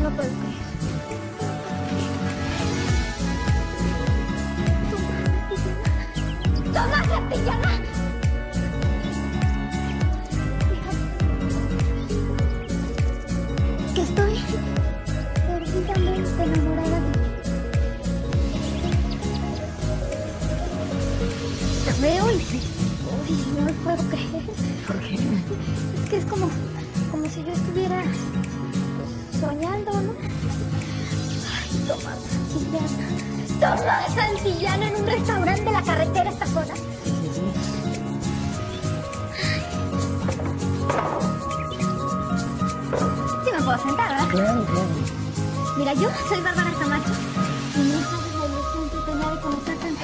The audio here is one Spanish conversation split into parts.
lo puedo creer. ¡Toma, Santillana! Que estoy perdidamente enamorada de ti. Te veo y no lo puedo creer. ¿Por qué? Es que es como si yo estuviera soñando, ¿no? Ay, Tomás Santillana. Tomás Santillana en un restaurante de la carretera esta zona. Sí me puedo sentar, ¿verdad? Claro, claro. Mira, yo soy Bárbara Camacho y no sabes la ilusión que tenía de conocerte en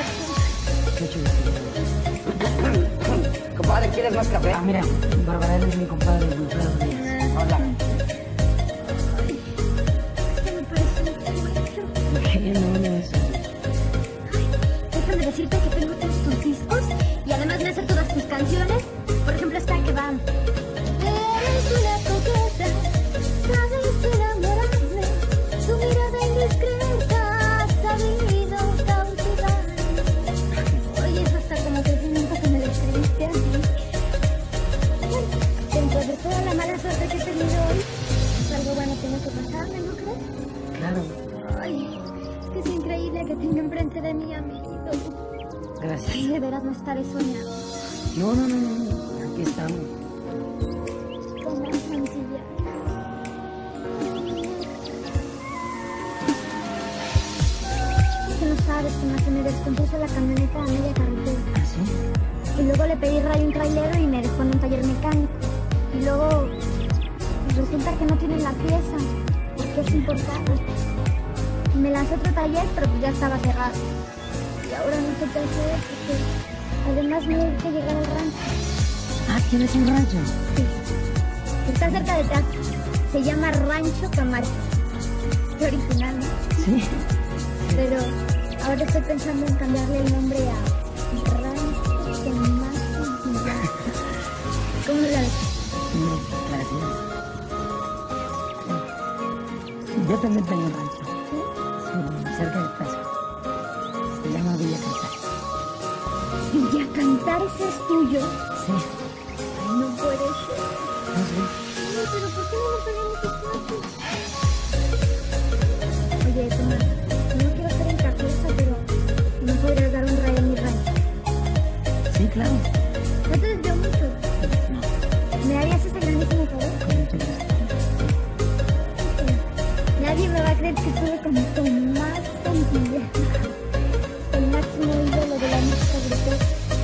persona. Compadre, ¿quieres más café? Ah, mira, Bárbara, él es mi compadre, Wilfredo Díaz. Hola. Esto me parece un sueño. ¿Qué? No, es... Déjame decirte que tengo todos tus discos y además me sé todas tus canciones. Por ejemplo, esta que va. Eres una coqueta, sabes enamorarme, tu mirada indiscreta ha sabido cautivarme. Oye, es hasta como crecimiento que me describiste a mí. Bueno, dentro de toda la mala suerte que he tenido hoy, algo bueno tiene que pasarme, ¿no crees? Claro. Ay, es que es increíble que tenga enfrente de mí a mi ídolo. Gracias. Ay, de veras no estaré soñando. No. Aquí estamos. Tomás Santillana. Es que no sabes, Tomás, se me descompuso la camioneta a media carretera. ¿Ah, sí? Y luego le pedí rayo a un trailero y me dejó en un taller mecánico. Y luego resulta que no tienen la pieza, porque es importada. Y me lancé a otro taller, pero pues ya estaba cerrado. Y ahora no sé qué hacer, porque además me urge llegar al rancho. Ah, ¿tienes un rancho? Sí. Está cerca de casa. Se llama Rancho Camacho. Qué original, ¿no? Sí. Pero ahora estoy pensando en cambiarle el nombre a Rancho Tomás Santillana. ¿Cómo la ves? No, gracias. Yo también tengo un rancho. ¿Sí? Sí, cerca de casa. Se llama Villa Cantar. Villa Cantar, ese es tuyo. Sí. Ay, no puede ser. No sé. Ay, pero ¿por qué no me pegan esos platos? Oye, Tomás, no quiero ser encajosa, pero no podrías dar un rayo a mi rancho. Sí, claro. No te desveo mucho. No, ¿Me harías ese grandísimo favor? con mucho gusto. Nadie me va a creer que estuve con Tomás Santillana, el máximo ídolo de la música grupera.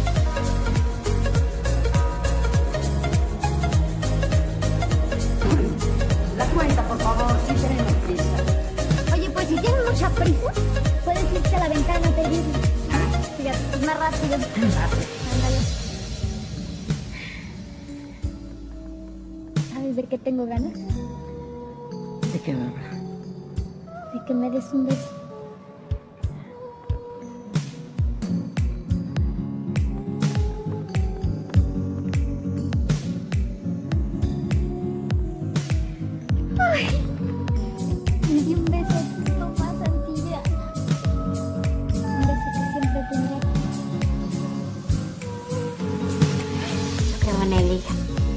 La cuenta, por favor, si tenemos prisa. Oye, pues si tienes mucha prisa, puedes irte a la ventana a pedirlo. Fíjate, es más rápido. Ándale. ¿Sabes de qué tengo ganas? ¿De qué, Bárbara? De que me des un beso. Ay, me di un beso, Tomás Santillana. Un beso que siempre tendré. Qué buena liga.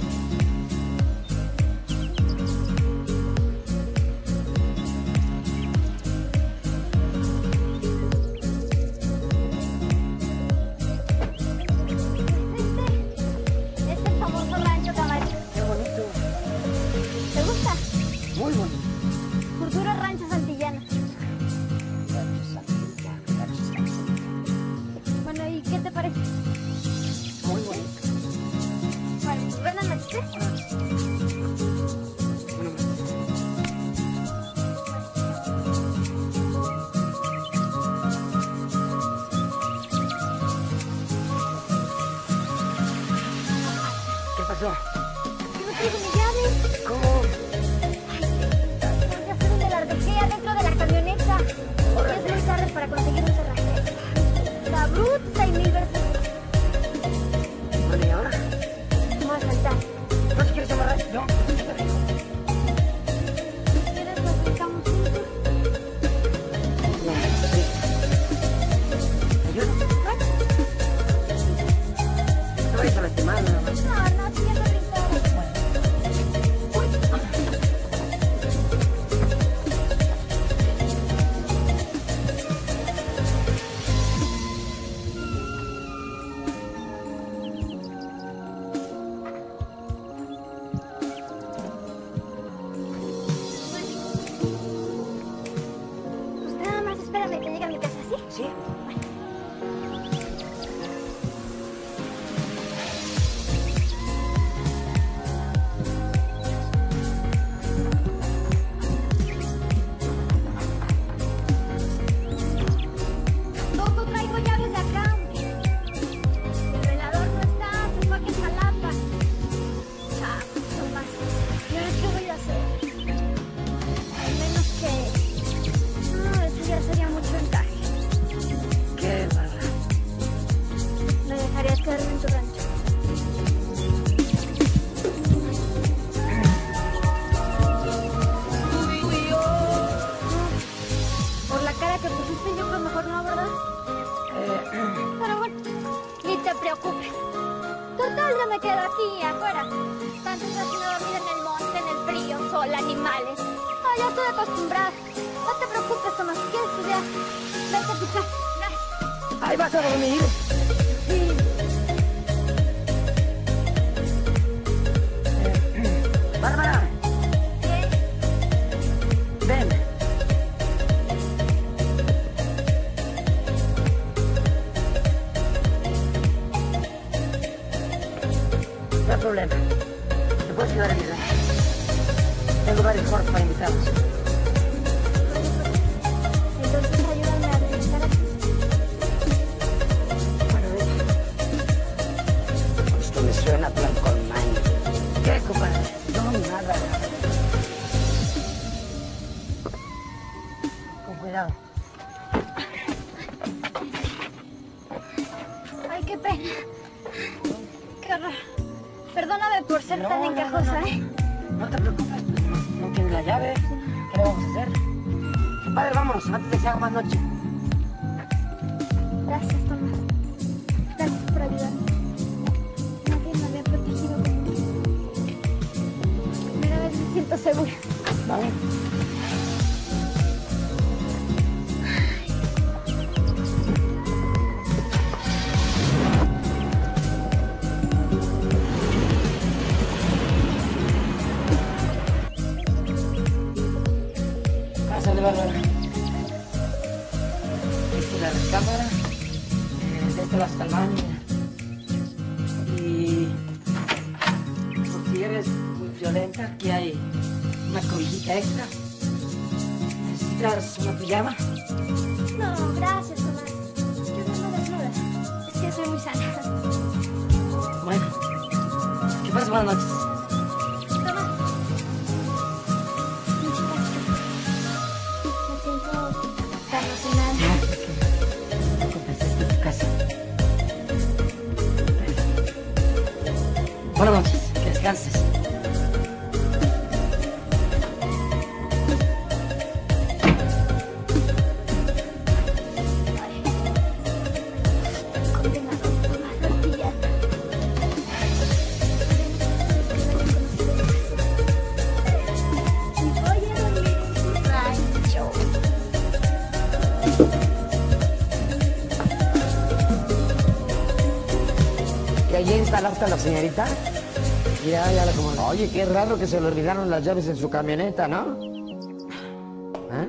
Este es el famoso Rancho Camacho. Qué bonito. ¿Te gusta? Muy bonito. Futuro Rancho Santillana. Bueno, ¿y qué te parece? Muy bonito. Vale, buenas noches. ¿Qué pasó? Yo no traigo mi llave. ¿Cómo? Porque hacer un de la dejé dentro de la camioneta. Y es muy tarde para conseguir un cerrajero. La bruta y 1000 veces. Bueno, ¿y ahora? Vamos a saltar. ¿No te quieres amarrar? yo me quedo aquí afuera. Tantos días que me dormir en el monte, en el frío, sola, animales. No, ya estoy acostumbrada. No te preocupes, Tomás. ¿Quieres estudiar? Vete a tu casa. Gracias. Ahí vas a dormir. Sí. Bárbara, ¿Qué? ven. No hay problema. Te puedes quedar en mi rancho. Tengo varios foros para invitados. Entonces ayúdame a regresar aquí. Bueno, ven. Esto me suena a plan con maña. ¿Qué, compadre? No, nada. Con cuidado. Ay, qué pena. Qué horror. Perdóname por ser tan No, encajosa, no. ¿eh? No te preocupes, no tienes la llave. ¿Qué le vamos a hacer? Padre, vámonos, antes de que se haga más noche. Gracias, Tomás. Gracias por ayudarme. Nadie me había protegido como tú. Por primera vez me siento segura. ¿Vale? Pásale, Bárbara. Esta es la recámara. De este vas hasta el baño. Y por si eres muy violenta, aquí hay una cobijita extra. ¿Necesitas una pijama? No, gracias, Tomás. Yo no me desnuda. Es que soy muy sana. Bueno, que pases buenas noches. Tomás. Muchas gracias. Me siento tan emocionada. No te preocupes, esta es tu casa. Buenas noches, que descanses. Condenado, Tomás Artillán. Y voy a dormir en su rancho. ¿Que allí instalaste a la señorita? Ya la como... Oye, qué raro que se le olvidaron las llaves en su camioneta, ¿no? ¿Eh?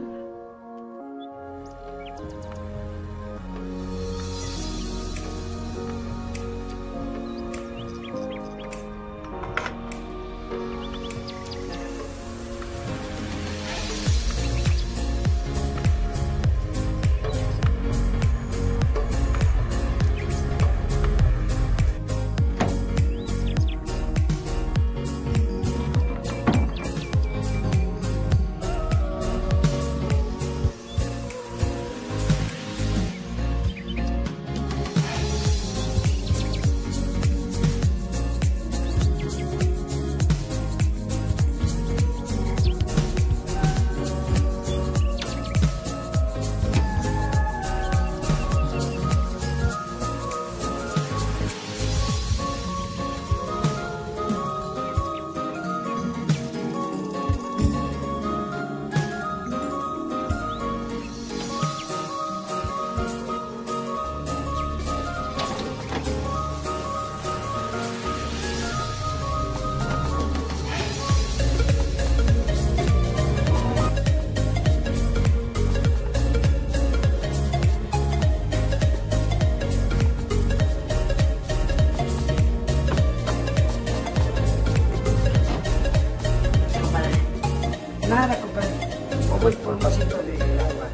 Nada, compadre. O voy por un vasito de agua.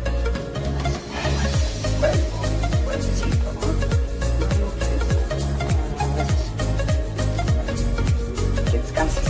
Buen besito, ¿no? No quieres. Gracias. Que descanses.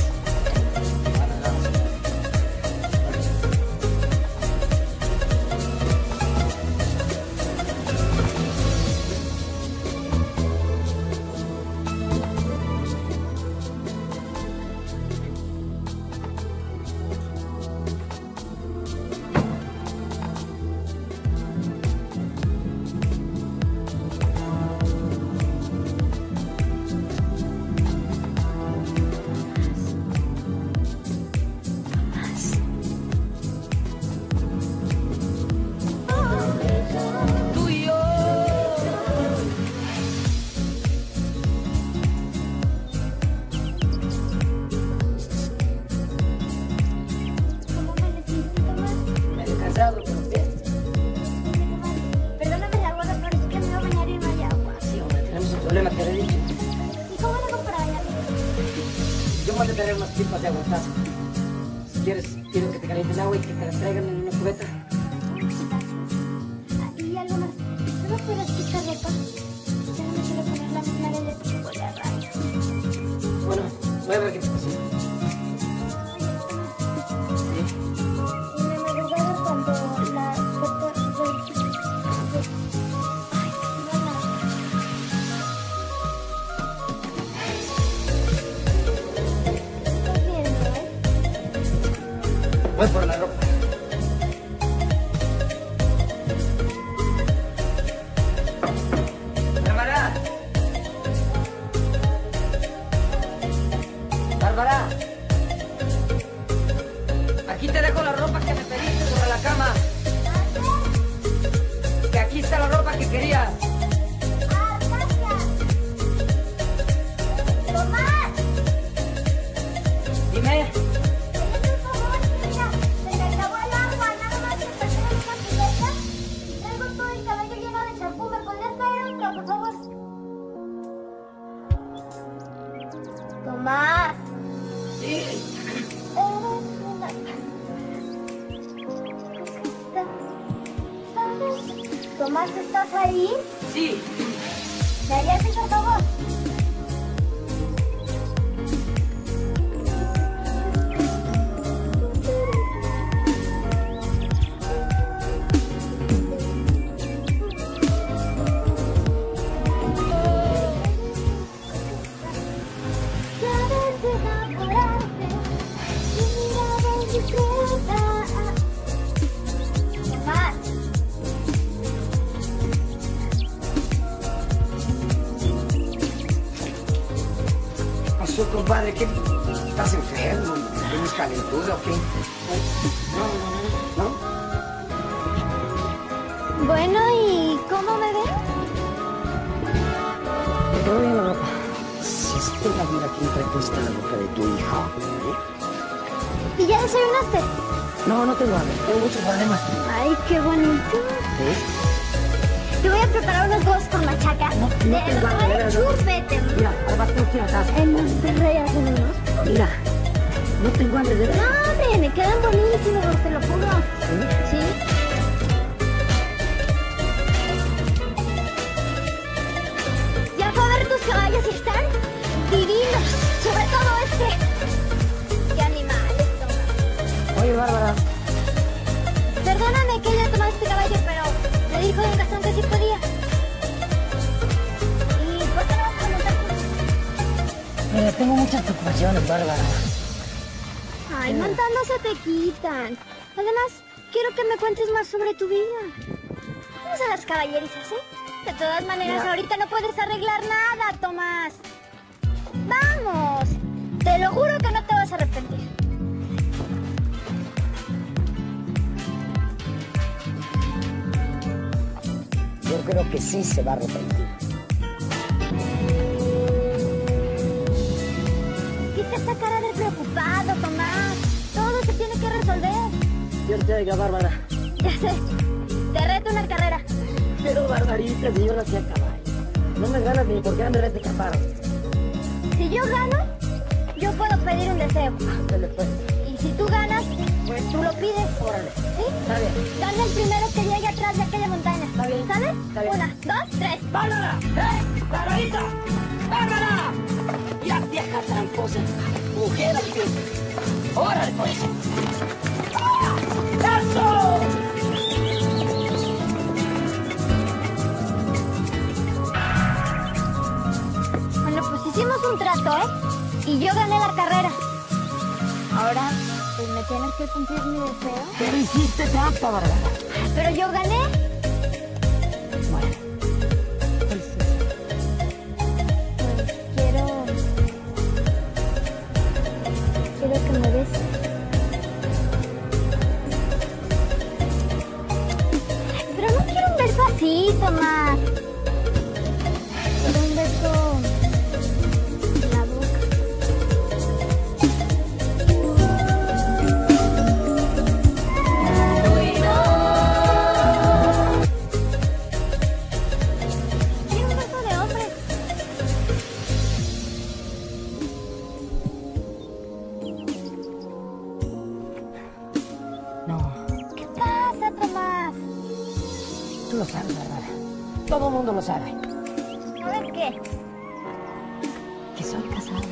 chispas de aguatazo. Si quieres, pido que te calienten agua y que te las traigan en una cubeta. Y algo más. ¿No me puedes quitar ropa? Ya no me quiero poner la misma de leche que huele a rayos. Bueno, voy a ver qué te pasa. Y me madrugada cuando la ropa... Ay, bueno. ¿Estás viendo, Voy por la ropa. ¡Bárbara! ¡Bárbara! Aquí te dejo la ropa que me pediste sobre la cama. Que aquí está la ropa que querías. ¡Ah, gracias! ¡Tomás! Dime. Por favor, mira, se me acabó el agua, nada más que pasé en una cubeta y traigo todo el cabello lleno de champú. ¿Me podrías traer otro, por favor? Tomás. Sí. Eres una cosita, ¿sabes? Tomás, ¿estás ahí? Sí. ¿Me harías ese favor? Sabes enamorarte, tu mirada indiscreta. Tomás. ¿Qué pasó, compadre? ¿Qué? ¿Estás enfermo? ¿Tienes calentura o qué? ¿No? Bueno, ¿y cómo me ven? Todo bien, la ropa. Si estoy a ver aquí repuesta la ropa de tu hija. ¿Y ya desayunaste? No, no tengo hambre. Tengo muchos problemas. Ay, qué bonito. ¿Sí? Te voy a preparar unos huevos con machaca. No tengo hambre, de verdad. Chúpete. Mira, ahora tengo que ir a casa. En Monterrey hacen unos. Mira, no tengo hambre, de No, verdad. hombre, me quedan buenísimos, te lo juro. ¿Sí? ¿Sí? Ya fue a ver tus caballos y están divinos. Sobre todo este. Qué animales, Tomás. Oye, Bárbara. Perdóname que haya tomado este caballo, pero me dijo Don Gastón que sí podía. ¿Y por qué no vas a montar tú? Mira, tengo muchas preocupaciones, Bárbara. Ay, montando se te quitan. Además, quiero que me cuentes más sobre tu vida. ¿Cómo son las caballerizas, De todas maneras, Mira. ahorita no puedes arreglar nada, Tomás. ¡Vamos! Te lo juro que no te vas a arrepentir. Yo creo que sí se va a arrepentir. Quita esta cara de preocupado, Tomás. Todo se tiene que resolver. Dios te oiga, Bárbara. Ya sé. Te reto una carrera. Pero, Barbarita, si yo nací a caballo. No me ganas ni porque ande de caparo. Si yo gano, yo puedo pedir un deseo. Ándale, pues. Y si tú ganas, pues tú lo pides. Órale. ¿Sí? Está bien. Dale el primero que llegue atrás de aquella montaña. Está bien. ¿Sale? Está bien. 1, 2, 3. ¡Bárbara! ¡Barbarita! ¡Bárbara! ¡Ya, vieja tramposa! ¡Mujer aquí! ¡Órale, pues! ¡Ah! ¡Eso! Bueno, pues hicimos un trato, Y yo gané la carrera. Ahora, pues me tienes que cumplir mi deseo. Pero hiciste trampa, Bárbara. Pero yo gané. Bueno. Pues, Pues quiero que me beses. Pero no quiero un beso así, Tomás. Quiero un beso en la boca. Quiero un beso de hombre. No. ¿Qué pasa, Tomás? Tú lo sabes, Bárbara. Todo el mundo lo sabe. A ver, ¿qué? Que soy casado.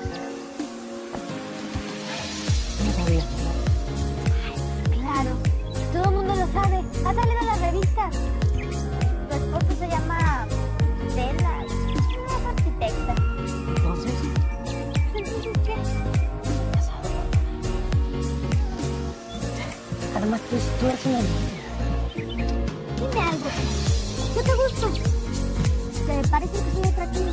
No sabía. Claro, todo el mundo lo sabe. Ha salido en las revistas. Tu esposo se llama Stella. Es arquitecta. Entonces, Entonces, ¿qué? casado. Además, tú eres una niña. Dime algo. Yo te gusto. ¿Te parece que soy atractivo?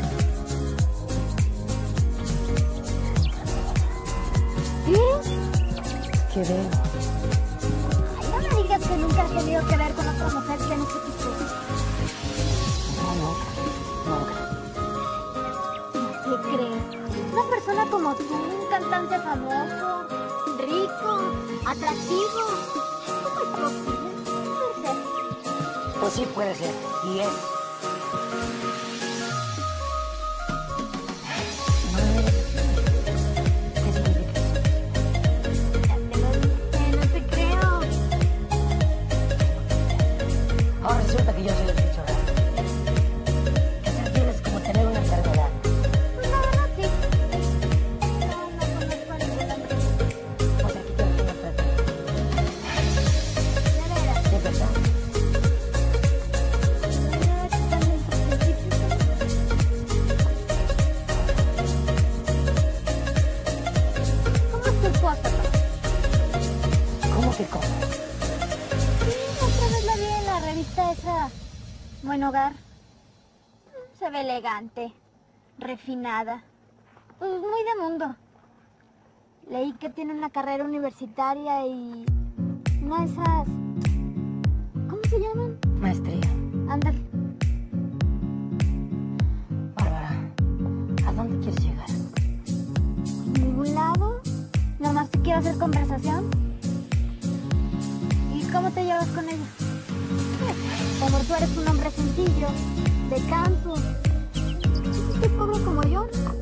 ¿Sí? ¿Qué veo? Ay, no me digas que nunca has tenido que ver con otra mujer que no se te guste. No. ¿Qué crees? Una persona como tú, un cantante famoso, rico, atractivo. ¿Cómo es posible? Puede ser. Pues sí puede ser. Y es. ¿Qué significa eso? Ya te lo dije, no te creo. Ahora resulta que yo soy el bicho raro. Que ser fiel es como tener una enfermedad. Pues la verdad sí. No conozco a ningún hombre. O sea, que tienes una enfermedad. De veras. ¿De verdad? ¿Cómo es tu esposa? ¿Cómo que cómo? Sí, otra vez la vi en la revista esa. Buen Hogar. Se ve elegante, refinada. Pues muy de mundo. Leí que tiene una carrera universitaria y una de esas... ¿Cómo se llaman? Maestría. Ándale. Bárbara, ¿a dónde quieres llegar? ¿Ningún lado? Nomás te quiero hacer conversación. ¿Y cómo te llevas con ella? Como tú eres un hombre sencillo, de campo. ¿Eres pobre como yo?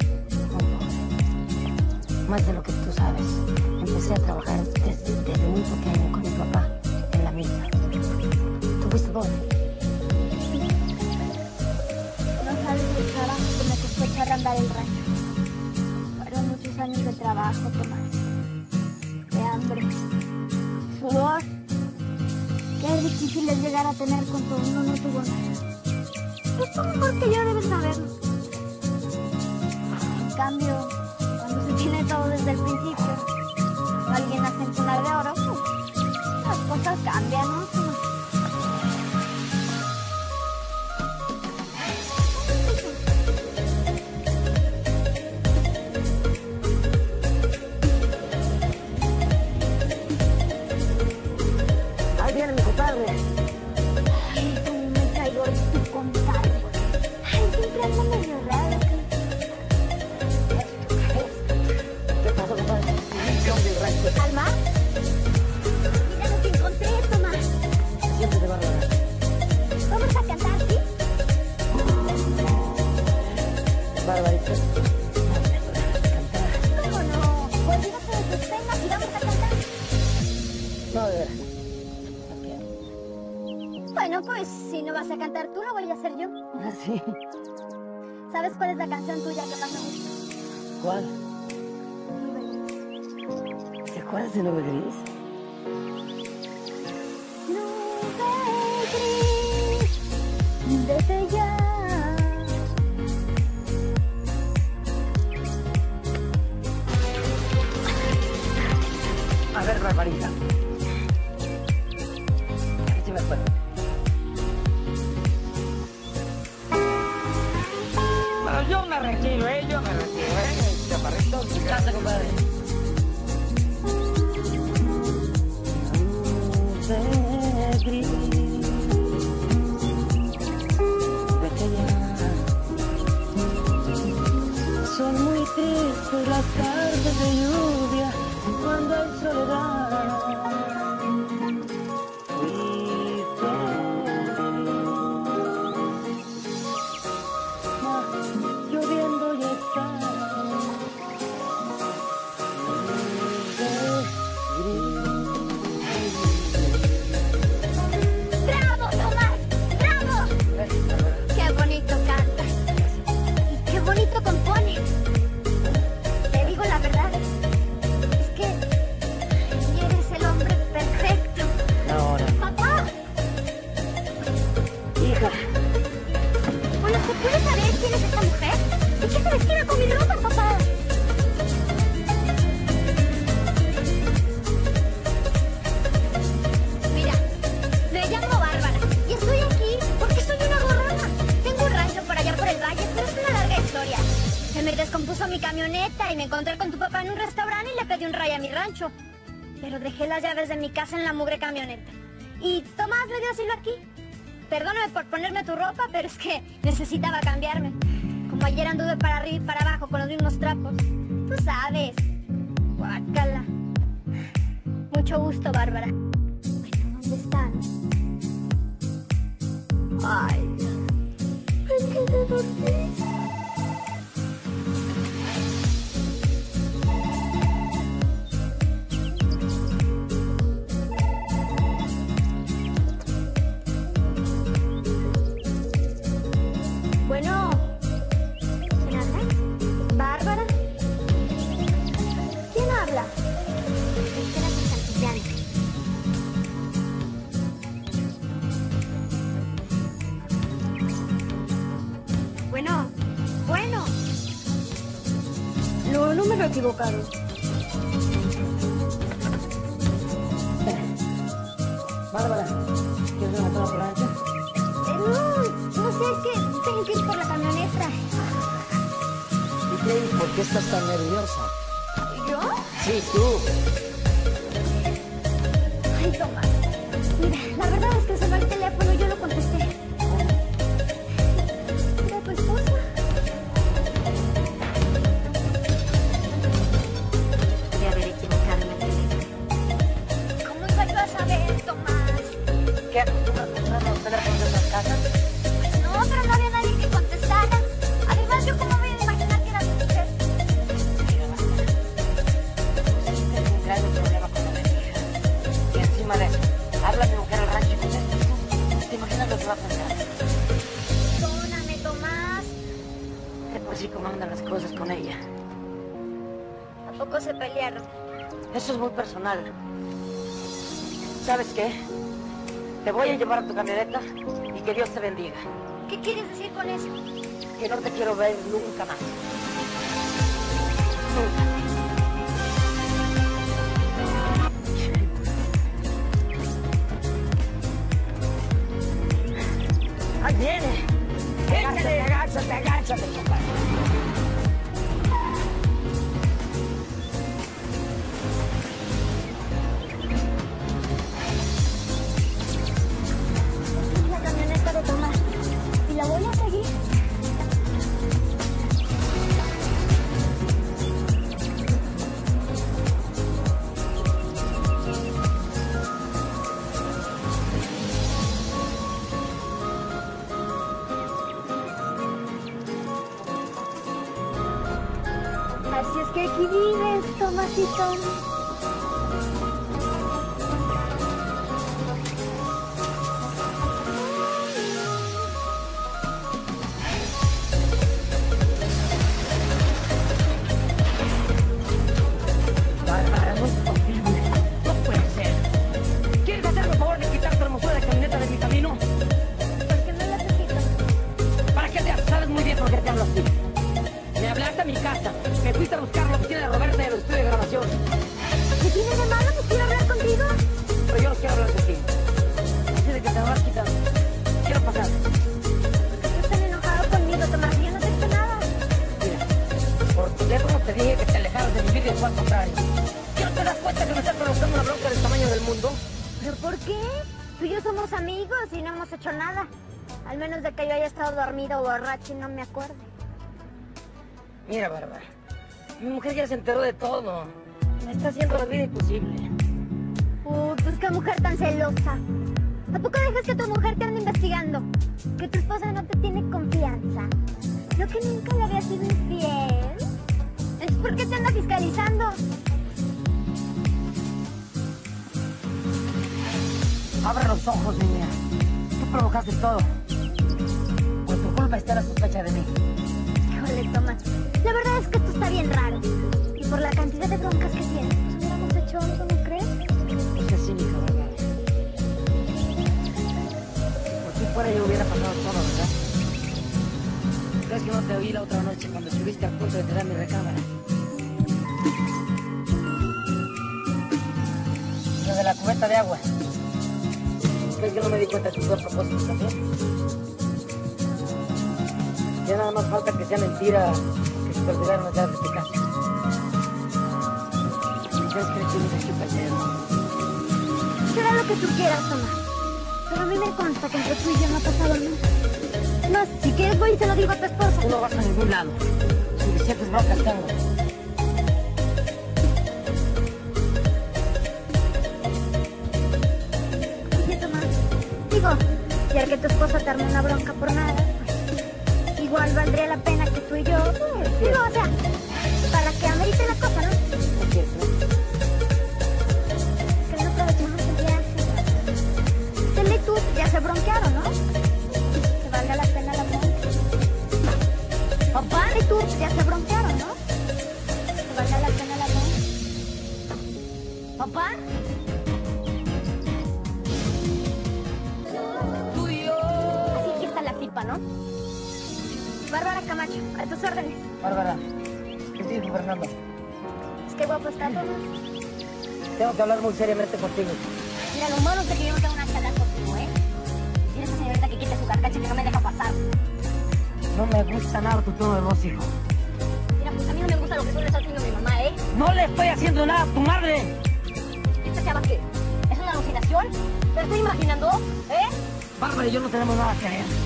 Más de lo que tú sabes. Empecé a trabajar desde muy pequeño con mi papá en la mina. ¿Tuviste dónde? No sabes el trabajo que me costó echar a andar el rancho. Fueron muchos años de trabajo, Tomás. De hambre. Sudor. Qué difícil es llegar a tener cuando uno no tuvo nada. Pues tú mejor que yo debes saberlo. En cambio, cuando se tiene todo desde el principio, alguien nace en cuna de oro, las cosas cambian, ¿no? Ahí viene mi compadre. Ay, cómo me caigo tu compadre. Ay, siempre ando medio raro. ¿Qué pasó, compadre? ¿Qué hombre el rancho? ¿Alma? Mira lo que encontré, Tomás. Siéntate, Bárbara. Vamos a cantar, ¿sí? Barbarita. ¿Cómo no? Olvídate de tus penas y vamos a cantar. No, de veras. Bueno, pues si no vas a cantar tú, lo voy a hacer yo. Ah, sí. ¿Sabes cuál es la canción tuya que más me gusta? ¿Cuál? ¿Te acuerdas de Nube Gris? Nube gris, desde ya. A ver, Barbarita. A ver si me acuerdo. Bueno, yo me retiro, yo me retiro, chaparrito. Canta, compadre. Nube gris, vete ya. Son muy tristes las tardes de lluvia cuando hay soledad. Fuiste lloviendo y está. Nube gris. camioneta y me encontré con tu papá en un restaurante y le pedí un ray a mi rancho. Pero dejé las llaves de mi casa en la mugre camioneta. Y Tomás me dio asilo aquí. Perdóname por ponerme tu ropa, pero es que necesitaba cambiarme. Como ayer anduve para arriba y para abajo con los mismos trapos. Tú sabes. Guácala. Mucho gusto, Bárbara. Bueno, ¿dónde están? Ay, me quedé dormida. Bueno, ¿quién habla? ¿Bárbara? ¿Quién habla? Espera que Santillán. Bueno. No me he equivocado. Espera. Bárbara, ¿quieres una toma por la ancha? No sé, es que tengo que ir por la camioneta. ¿Y qué? ¿Por qué estás tan nerviosa? ¿Yo? Sí, tú. Ay, Tomás. Mira, la verdad es que sonó el teléfono y yo lo contesté. ¿Era tu esposa? Podría haber equivocado en el teléfono. ¿Cómo iba yo a saber, Tomás? ¿Qué acostumbras a comprar los teléfonos de otras casas? Pues no, pero no había nadie que contestara. Además, ¿yo cómo voy a imaginar que era tu mujer? Mira, Bárbara, tengo un grave problema con la energía. Y encima de eso, habla a mi mujer al rancho y contesta. ¿Te imaginas lo que va a pensar? Perdóname, Tomás. Te puedo decir cómo andan las cosas con ella. ¿A poco se pelearon? Eso es muy personal. ¿Sabes qué? Te voy a llevar a tu camioneta y que Dios te bendiga. ¿Qué quieres decir con eso? Que no te quiero ver nunca más. Nunca. ¡Ahí viene! Agáchate, compadre. La camioneta de Tomás. ¿Y la voy a seguir? Así es que aquí vives, Tomasito. Bárbara, no es posible. No puede ser. ¿Quieres hacerme el favor de quitar tu hermosura de camioneta de mi camino? ¿Por qué no la te quito? ¿Para qué te haces? Sabes muy bien por qué te hablo así. Me hablaste a mi casa. Me fuiste a buscar la oficina de Roberta y el estudio de grabación. ¿Qué tiene de malo? ¿Me quiero hablar contigo? Pero yo no quiero hablar de ti. Así de que te me vas quitando. Quiero pasar. ¿Por qué estás enojado conmigo, Tomás? Yo no te he hecho nada. Mira, por teléfono te dije que te alejaras de mi vida y fue al contrario. ¿Ya no te das cuenta que me estás provocando una bronca del tamaño del mundo? ¿Pero por qué? Tú y yo somos amigos y no hemos hecho nada. Al menos de que yo haya estado dormido o borracho y no me acuerde. Mira, Bárbara, mi mujer ya se enteró de todo. Me está haciendo la vida imposible. Pues qué mujer tan celosa. ¿A poco dejas que tu mujer te ande investigando? Que tu esposa no te tiene confianza. ¿No que nunca le había sido infiel? ¿Entonces por qué te anda fiscalizando? Abre los ojos, niña. Tú provocaste todo. Por tu culpa está la sospecha de mí. Híjole, Tomás. La verdad es que esto está bien raro. Y por la cantidad de broncas que tienes, pues hubiéramos hecho algo, ¿no crees? No seas cínica, ¿verdad? Por si fuera yo hubiera pasado todo, ¿verdad? ¿Crees que no te oí la otra noche cuando estuviste a punto de tirar mi recámara? Lo de la cubeta de agua. ¿Crees que no me di cuenta de tus dos propósitos también? Ya nada más falta que sea mentira, que de olvidarnos ya de tu casa. ¿Crees que le tienes aquí para Será lo que tú quieras, Tomás. Pero a mí me consta que entre tú y yo no ha pasado nada. No, si quieres voy y se lo digo a tu esposa. Tú no vas a ningún lado. Suficientes broncas tengo. Oye, Tomás, digo, ya que tu esposa te arme una bronca por nada, pues, igual valdría la pena que tú y yo, digo, o sea, para que amerite la cosa, ¿no? ¿No quieres, no? Que no aprovechemos el viaje. Él y tú ya se bronquearon, ¿no? Que valga la pena la bronca. Papá y tú ya se bronquearon, ¿no? Que valga la pena la bronca. Papá. Así que está la tipa, ¿no? Bárbara Camacho, a tus órdenes. Bárbara, ¿qué te dijo Fernando? Es que guapo está todo. Tengo que hablar muy seriamente contigo. Mira, lo malo es de que yo no tengo una charla contigo, ¿eh? Dile a esa señorita que quite su carcacha que no me deja pasar. No me gusta nada tu tono de voz, hijo. Mira, pues a mí no me gusta lo que tú le estás haciendo a mi mamá, ¿eh? ¡No le estoy haciendo nada a tu madre! ¿Esta chava qué? ¿Es una alucinación? ¿Te estoy imaginando? ¿Eh? Bárbara y yo no tenemos nada que ver.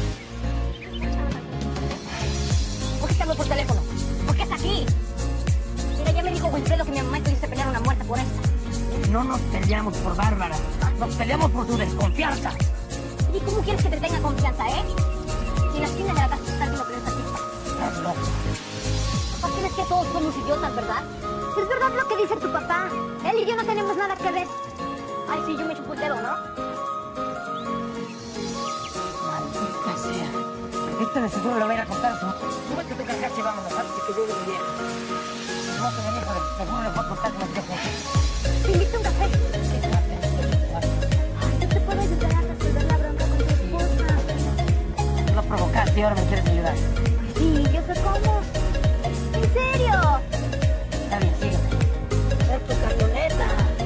¿Por qué estamos por teléfono? ¿Por qué está aquí? Mira, ya me dijo Wilfredo que mi mamá estuviese peleando una muerte por esta. No nos peleamos por Bárbara. Nos peleamos por su desconfianza. ¿Y cómo quieres que te tenga confianza, eh? Si las tienes de la casa están lo que esta tipa. Estás loco. Papá, tienes que todos somos idiotas, ¿verdad? Es verdad lo que dice tu papá. Él y yo no tenemos nada que ver. Ay, sí, yo me chupo el dedo, ¿no? Maldita sea. Este de seguro le va a ir a contar a su... Súbete tu carcacha y vámonos antes de que llegue mi vieja. No se me dijo de seguro le voy a contar que nos dejó. Te invito a un café. Ay, yo te puedo ayudar a resolver la bronca con tu esposa. Tú lo provocaste y ahora me quieres ayudar. Sí, yo sé cómo. ¿En serio? Está bien, sígueme. Es tu camioneta.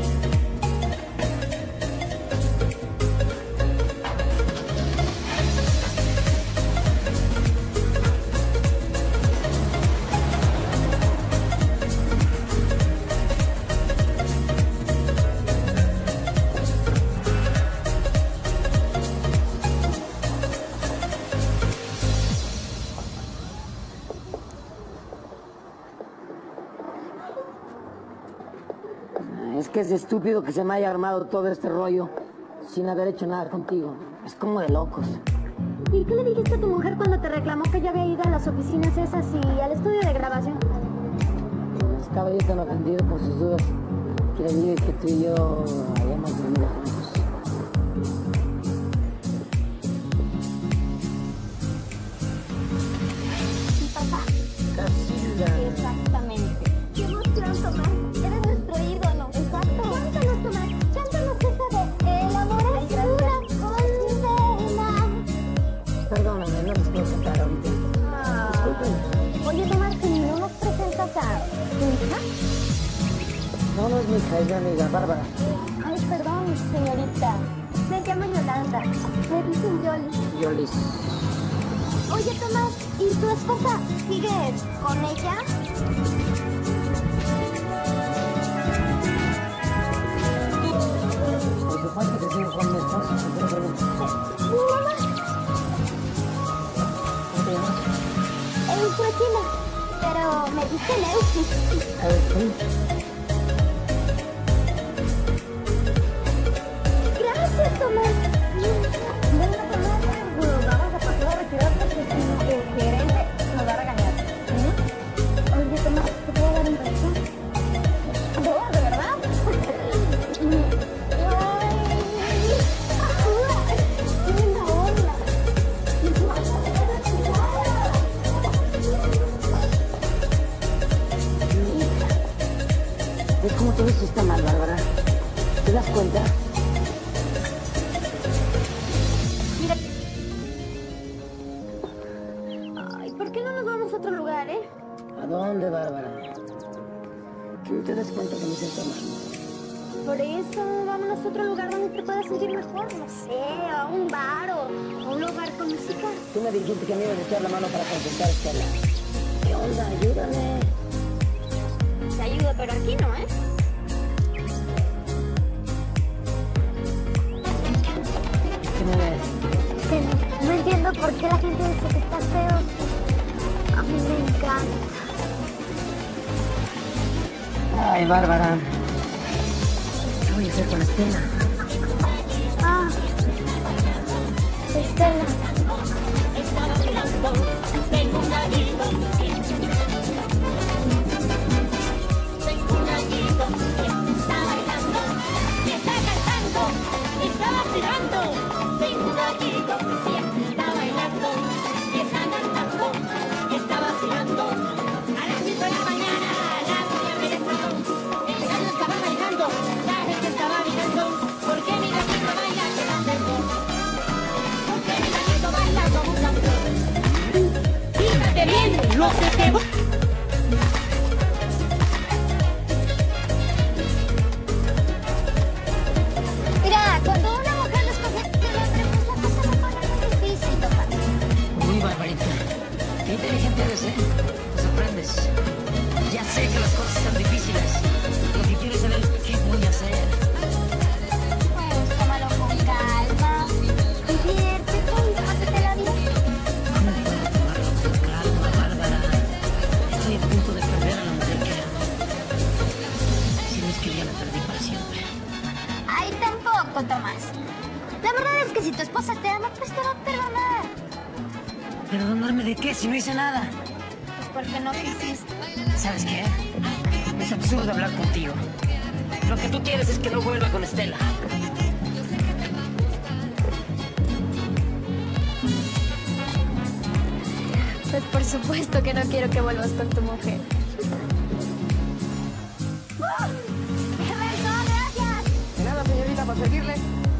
Es que es estúpido que se me haya armado todo este rollo sin haber hecho nada contigo. Es como de locos. ¿Y qué le dijiste a tu mujer cuando te reclamó que yo había ido a las oficinas esas y al estudio de grabación? Estaba yo tan ofendido por sus dudas que le dije que tú y yo habíamos dormido juntos. Sí, papá. Casilda. Exactamente. ¡Qué emoción, Tomás! Eres nuestro ídolo. Exacto. Cuéntanos, Tomás. Cuéntanos esa de el amor es una condena. Perdóname, no les puedo contar ahorita. Disculpen. Oye, Tomás, ¿y no nos presentas a tu hija? No, no es mi hija, es mi amiga, Bárbara. Ay, perdón, señorita. Me llamo Yolanda. Me dicen Yoli. Yolis. Oye, Tomás, ¿y tu esposa sigue con ella? Por supuesto que sigo con mi esposa, ¿por qué no preguntas? Mi mamá. ¿Cómo te llamas? Eufratina. Pero me dicen Eusi. A ver, ¿sí? Gracias, Tomás. Bueno, Tomás, vamos a pasar a retirar porque si el gerente nos va a regañar. Oye, Tomás, ¿te puedo dar un beso? ¿No? ¿De verdad? ¡Ay! ¡Linda onda! ¿Ves cómo todo esto está mal, Bárbara? ¿Te das cuenta? Mira. Ay, ¿por qué no nos vamos a otro lugar, eh? ¿A dónde, Bárbara? ¿Que no te das cuenta que me siento mal? Por eso, vámonos a otro lugar donde te puedas sentir mejor. No sé, a un bar o un lugar con música. Tú me dijiste que me ibas a echar la mano para contentar a Estela. ¿Qué onda? Ayúdame. Te ayudo, pero aquí no, ¿eh? ¿Qué me ves? No entiendo por qué la gente dice que está feo. A mí me encanta. Ay, Bárbara. ¿Qué voy a hacer con Estela? Ah, Estela. Mira, cuando una mujer descoge que el hombre, pues la cosa se pone muy difícil, papá. Uy, Barbarita. Qué inteligente eres, ¿eh? Me sorprendes. Ya sé que las cosas están difíciles. Lo que quiero saber es qué voy a hacer. Pues tómalo con calma. Diviértete y pásate la vida. No puedo tomarlo con calma, Bárbara. Estoy a punto de perder a la mujer que amo. Si no es que ya la perdí para siempre. Ay, tampoco, Tomás. La verdad es que si tu esposa te ama, pues te va a perdonar. ¿Perdonarme de qué si no hice nada? Pues porque no quisiste. ¿Sabes qué? Es absurdo hablar contigo. Lo que tú quieres es que no vuelva con Estela. Pues por supuesto que no quiero que vuelvas con tu mujer. ¡Gracias! De nada, señorita, para servirle.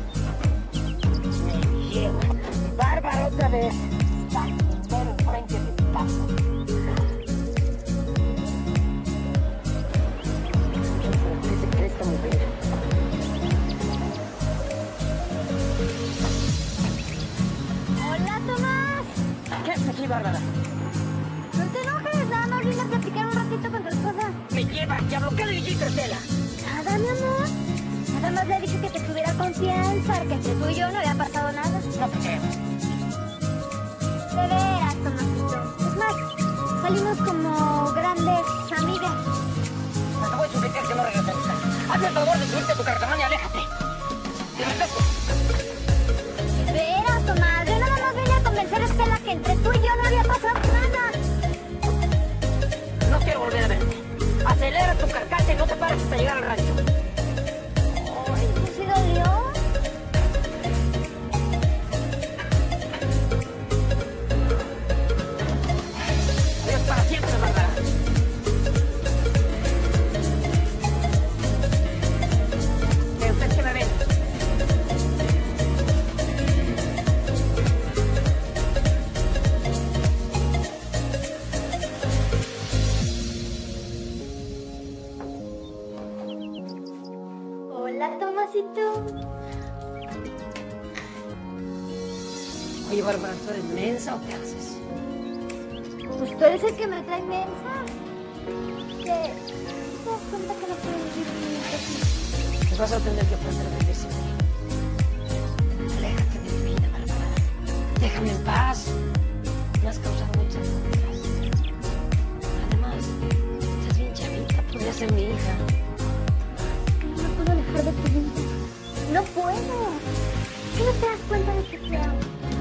Me lleva. Bárbara otra vez. Está entero enfrente de tu casa. ¿Qué se cree esta mujer? Hola, Tomás. ¿Qué haces aquí, Bárbara? No te enojes, nada más vine a platicar un ratito con tu esposa. Me lleva, diablo. ¿Qué le dijiste a Estela? Nada, mi amor. Nada más le dije que te tuviera confianza, que entre tú y yo no había pasado nada. No te creo. De veras, Tomasito. Es más, salimos como grandes amigas. Pues te voy a suplicar que no regreses a mi casa. Hazme el favor de subirte a tu carcamán y aléjate. Te respeto. De veras, Tomás. Yo nada más vine a convencer a Estela que entre tú y yo no había pasado nada. No quiero volver a verte. Acelera tu carcacha y no te pares hasta llegar al rancho. Ay, ¿no sí dolió? Adiós para siempre, Bárbara. ¿Qué usted que me ve? Hola, Tomasito. Oye, Bárbara, ¿tú eres mensa o qué haces? Pues tú eres el que me trae mensa. ¿Qué? ¿Te das cuenta que no puedes vivir así? Pues vas a tener que aprender a vivir sin mí. Aléjate de mi vida, Bárbara. Déjame en paz. Me has causado muchas cosas. Además, estás bien chavita, podría ser mi hija. No puedo dejar de tu vida. No puedo. ¿Qué no te das cuenta de que te amo?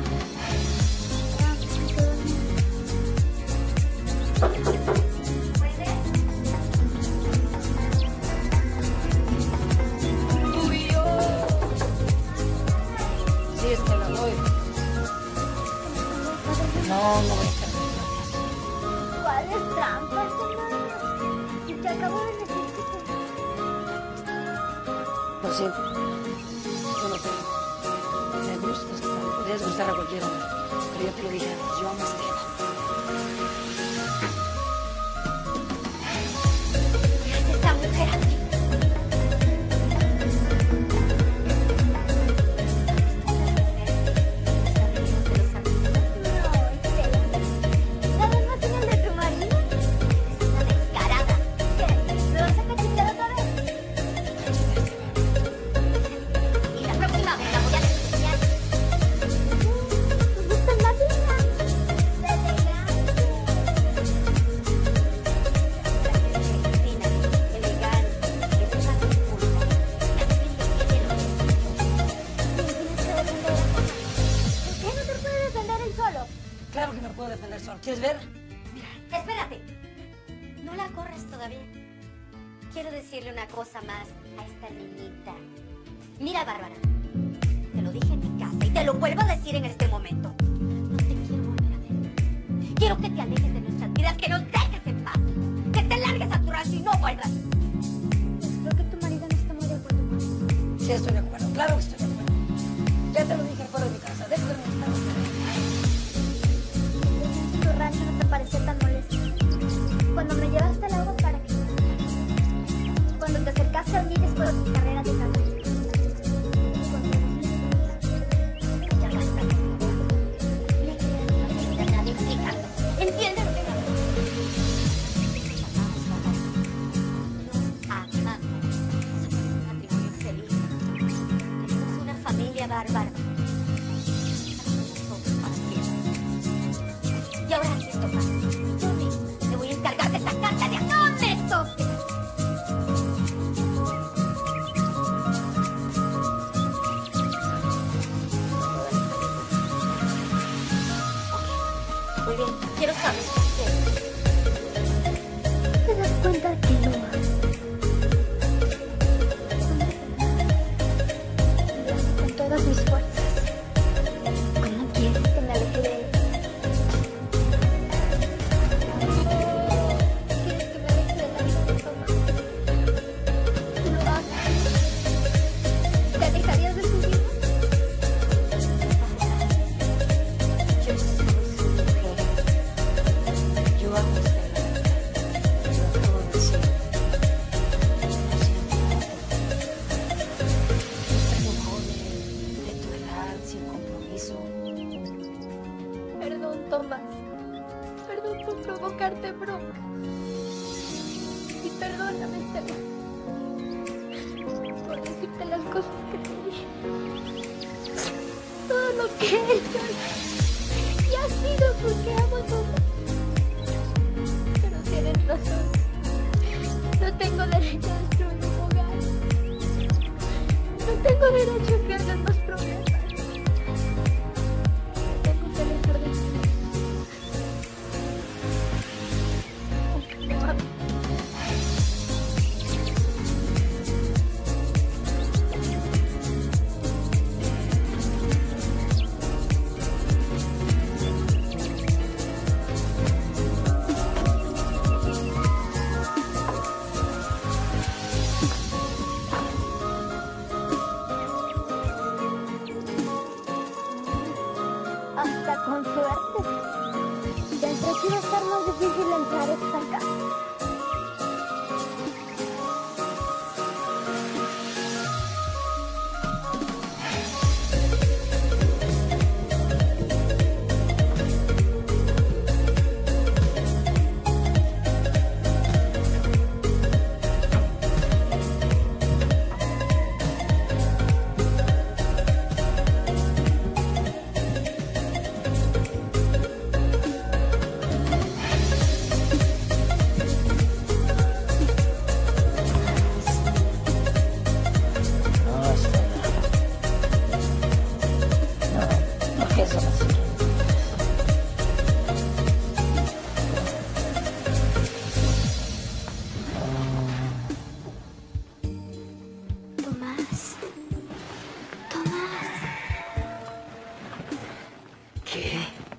Tú y yo. Sí, Estela, voy. No, no voy a hacer nada. ¿Cuáles trampas, Tomás? Si te acabo de decir que Lo siento. Yo no sé. Me gustas. Podrías gustar a cualquier hombre. Pero yo te lo dije antes. Yo amo a Estela. ¿qué hace esta mujer aquí? No, Estela. ¿Sabes más en el de tu marido? quieres ver? Mira, espérate. No la corres todavía. Quiero decirle una cosa más a esta niñita. Mira, Bárbara, te lo dije en mi casa y te lo vuelvo a decir en este momento. No te quiero volver a ver. Quiero que te alejes de nuestras vidas, que nos dejes en paz. Que te largues a tu rancho y no vuelvas. Pues creo que tu marido no está muy de acuerdo con eso. Sí, estoy de acuerdo. Claro que estoy de acuerdo. Ya te lo dije fuera de mi casa. Déjame estar. Tu rancho no te parecía tan molesto. Cuando me llevaste al agua para que... Cuando te acercaste a mí después de tu carrera de caballo. Ya basta. No quieres a nadie, hija. ¿Entiendes lo que me no amamos. Somos un matrimonio feliz. Tenemos una familia bárbara. Nosotros para siempre. Y ahora sí esto pasa. Tú misma te voy a encargar de sacarte de acá. ¡No me toques! Muy bien, quiero saber qué. ¿Te das cuenta que lo amas? Con todas mis fuerzas. ¿Cómo quieres que me aleje de él? ¿Quieres que me aleje de la vida de Tomás? ¿Tú lo amas? ¿Te alejarías de sus hijos? Yo soy su mujer. Yo amo a usted. Lo acabo de decir. Lo siento. Usted es joven, de tu edad, sin compromiso. Perdón, Tomás. Perdón por provocarte bronca. Y perdóname, Estela, por decirte las cosas que te dije. Todo lo que he hecho y ha sido porque amo a Tomás. Pero tienen razón. No tengo derecho a destruir un hogar. No tengo derecho a que hagan más problemas. Tengo que dejar de ti. Lo amo. Hasta con suerte. Pensé que iba a estar más difícil entrar a esta casa. No, Estela. No, no pienso así. Tomás. Tomás. ¿Qué?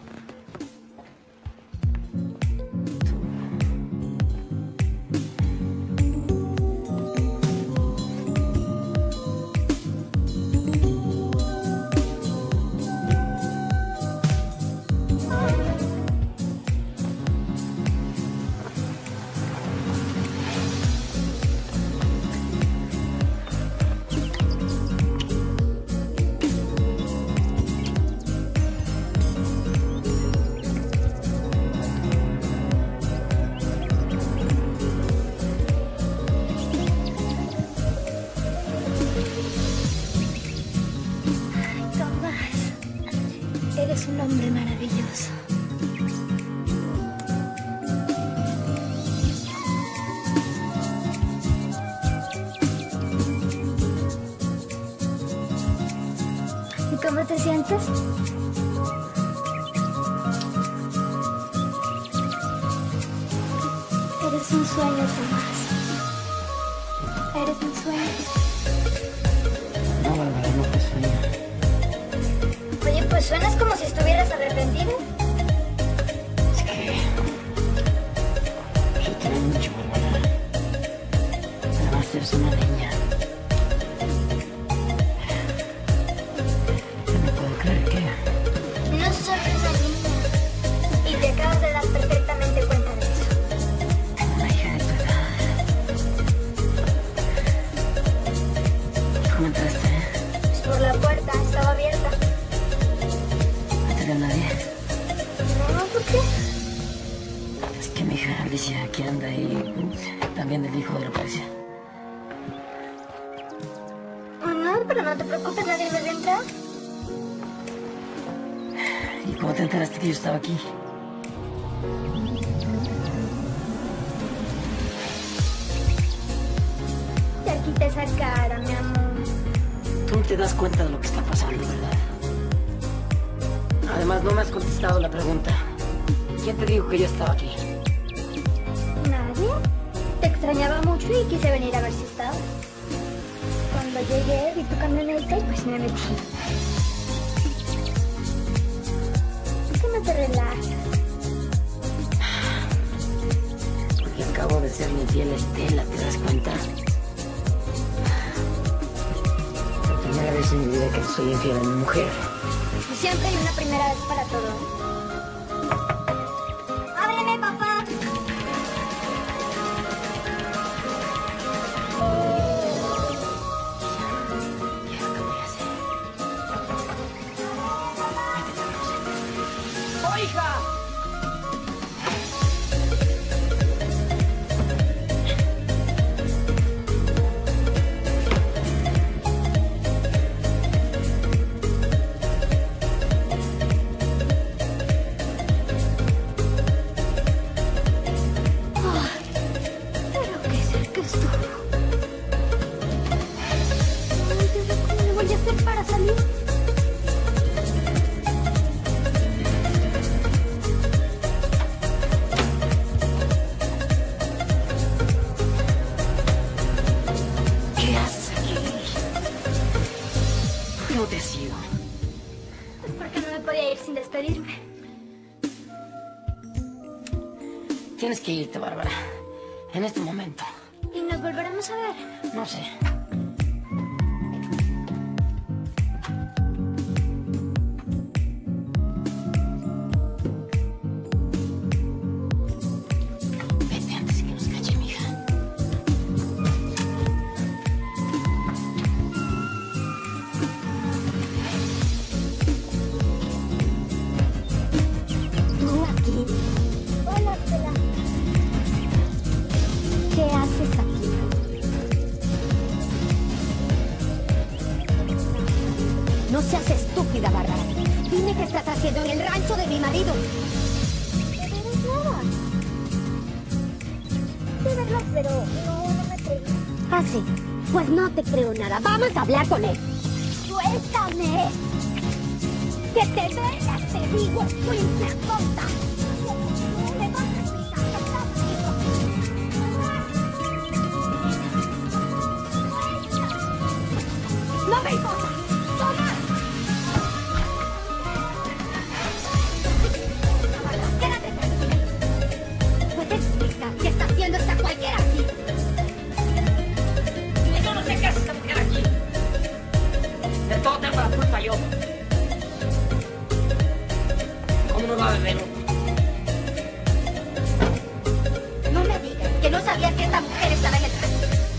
Tomás. Eres un hombre maravilloso. ¿Y cómo te sientes? Eres un sueño, Tomás. Eres un sueño. No, Bárbara, no fue sueño. Oye, pues suenas como si estuvieras arrepentido. Es que... yo te amo mucho, Bárbara. Además, eres una niña. Yo no puedo creer que... No soy una niña. Y te acabas de dar perfectamente cuenta de eso. Tengo una hija de tu edad. ¿Cómo entraste? Pues por la puerta, estaba abierta. ¿No te veo nadie? No, ¿por qué? Es que mi hija Alicia aquí anda y también el hijo de Lucrecia. No, pero no te preocupes, nadie me va a entrar. ¿Y cómo te enteraste que yo estaba aquí? Ya quita esa cara, mi amor. Tú no te das cuenta de lo que está pasando, ¿verdad? Además, no me has contestado la pregunta. ¿Quién te dijo que yo estaba aquí? ¿Nadie? Te extrañaba mucho y quise venir a ver si estabas. Cuando llegué, vi tu camioneta y pues me metí. ¿Por qué no te relajas? Porque acabo de ser mi fiel Estela, ¿te das cuenta? La primera vez en mi vida que soy infiel a mi mujer. Pues siempre hay una primera vez para todo. ¡Ábreme, papá! ¿Qué voy a hacer? Métete al closet. ¡Oh, hija! Pero qué cerca estuvo. Ay, Dios, ¿cómo le voy a hacer para salir? ¿Qué haces aquí? ¿Por qué no te has ido? Pues porque no me podía ir sin despedirme. Tienes que irte, Bárbara. En este momento. Y nos volveremos a ver. No sé. Vete antes de que nos cache mi hija. ¿Tú aquí? Hola, Estela. ¿Qué haces aquí? No seas estúpida, Bárbara. Dime qué estás haciendo en el rancho de mi marido. De verdad, pero no me creo. ¿Ah, sí? Pues no te creo nada. Vamos a hablar con él. ¡Suéltame! ¡Que te vengas, te digo! ¡Soy una tonta! Me vas a explicar qué estás haciendo. ¡No me importa! ¡Toma! ¡Quédate tranquila! ¿Puedes explicar qué está haciendo esta cualquiera aquí? Yo no sé qué hace esta mujer aquí. De todo tengo la culpa yo. ¿Cómo no va a beber? No me digas que no sabías que esta mujer estaba en el rancho.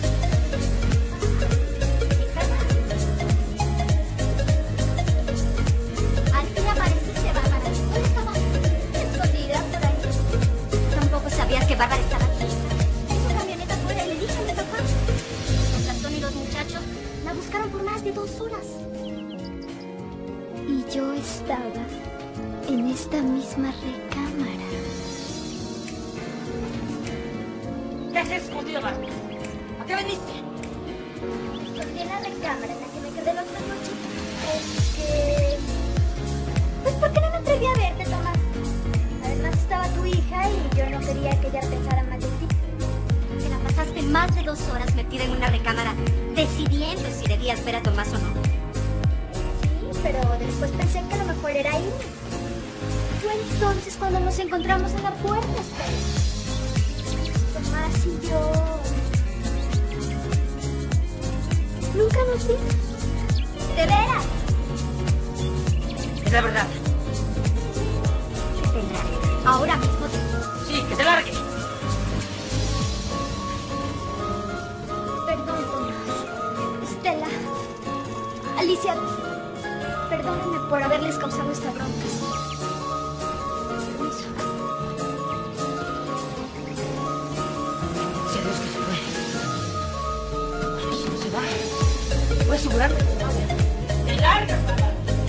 Al fin apareciste, Bárbara. ¿Dónde estabas? Escondida por ahí. Tampoco sabías que Bárbara estaba aquí. Su camioneta fuera y le dije a mi papá. Don Gastón y los muchachos la buscaron por más de 2 horas. Y yo estaba en esta misma recámara. ¿Qué haces escondido, Bárbara? ¿A qué veniste? Escondí en la recámara en la que me quedé la otra noche. Porque... Pues porque no me atreví a verte, Tomás. Además estaba tu hija y yo no quería que ella pensara mal de ti. 2 horas metida en una recámara decidiendo si debías ver a Tomás o no. Sí, pero después pensé que lo mejor era irme. Fue entonces cuando nos encontramos en la puerta, Tomás y yo... Nunca nos vimos. ¿De veras? Es la verdad. Que te largues. Ahora mismo Sí, que se largue. Perdón, Tomás. Estela. Alicia. Perdónenme por haberles causado esta bronca. Permiso. Si Dios que se fue. Bueno, si no se va, voy a asegurarme que se vaya. ¡Que largue, papá!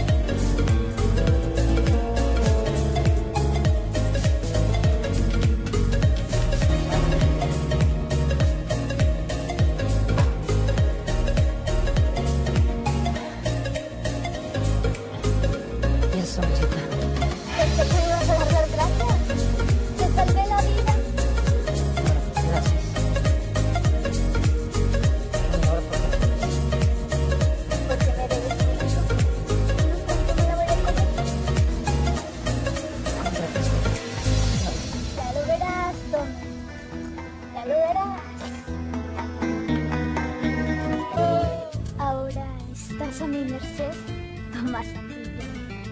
A mi merced, Tomás Antillo.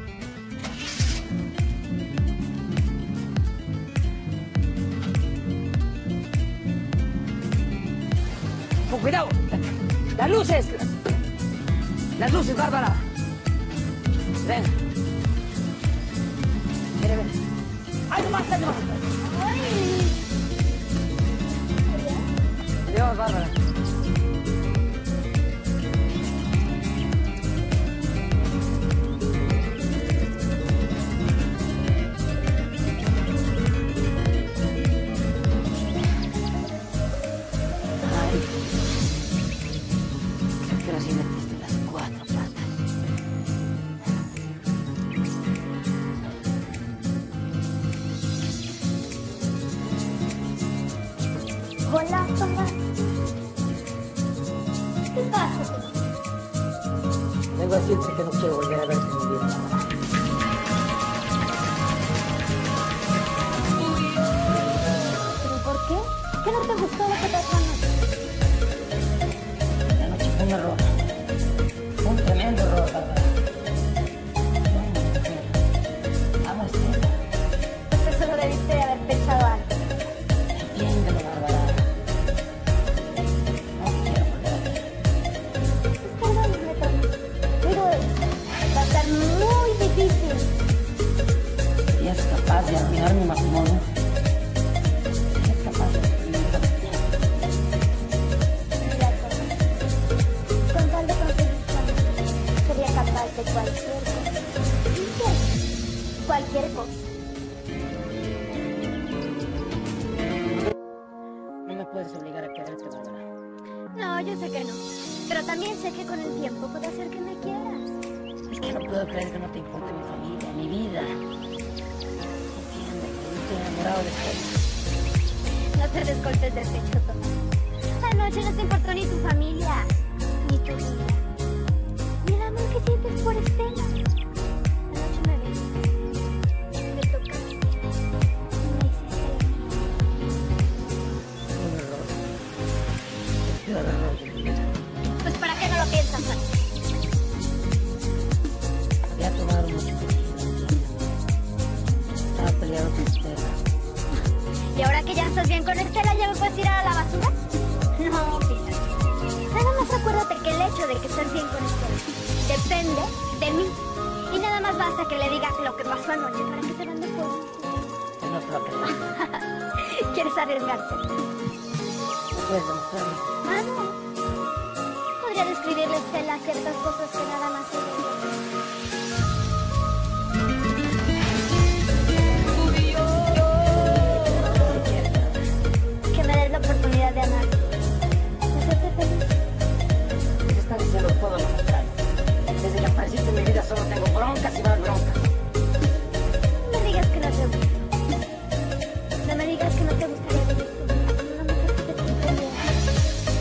Con cuidado. Las luces. Las luces, Bárbara. Ven. Mira, ven. ¡Ay, más, ay, más! Adiós, Bárbara. Hola, Tomás. ¿Qué pasa? Vengo a decirte que no quiero volver a verte en mi vida. ¿Pero por qué? ¿Qué no te gustó lo que pasó anoche? La noche fue un error. Un tremendo error, Bárbara. Amo a Estela. Pues eso lo debiste de haber pensado antes. Entiéndelo, Bárbara. No quiero volver a verte. Perdóname, Tomás. Pero va a ser muy difícil. ¿Serías capaz de arruinar mi matrimonio? ¿Serías capaz de destruir la vida? Mira, Tomás. Con tal de conseguir tu amor, sería capaz de cualquier cosa. ¿Qué? Cualquier cosa. No me puedes obligar a quererte, Bárbara. No, yo sé que no. Pero también sé que con el tiempo puede hacer que me quieras. Es que no puedo creer que no te importe mi familia, mi vida. Entiende que yo estoy enamorado de Estela. No te descolpes del pecho, Tomás. Anoche no te importó ni tu familia, ni tu vida. Ni el amor que sientes por Estela. Anoche me besé, me tocaste, y me hiciste la mía. Un error. El peor error de mi vida. Pues ¿para qué no lo piensas antes? Había tomado mucho tequila. Estaba peleado con Estela. ¿Y ahora que ya estás bien con Estela, ya me puedes tirar a la basura? No, Peter. Nada más acuérdate que el hecho de que estés bien con Estela depende de mí. Y nada más basta que le digas lo que pasó anoche para que te mande por mí. Yo no te lo creo. ¿Quieres arriesgarte? Puedes demostrarme. Ah, no. Podría describirle a Estela ciertas cosas que nada más ella. Que me des la oportunidad de amar. De hacerte feliz. Te estás diciendo todo lo contrario. Desde que apareciste en mi vida solo tengo broncas y más broncas. No me digas que no te gusta. No me digas que no te gustaría vivir tu vida con una mujer que te comprendiera.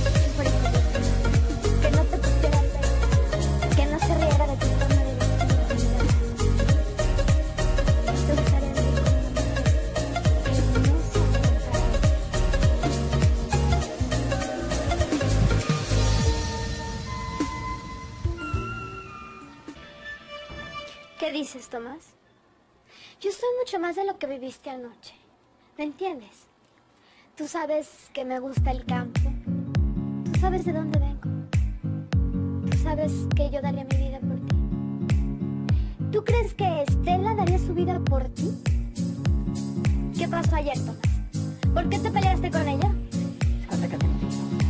¿Qué dices, Tomás? Yo soy mucho más de lo que viviste anoche. ¿Me entiendes? Tú sabes que me gusta el campo. Tú sabes de dónde vengo. Tú sabes que yo daría mi vida por ti. ¿Tú crees que Estela daría su vida por ti? ¿Qué pasó ayer, Tomás? ¿Por qué te peleaste con ella? Hasta que te entiendo.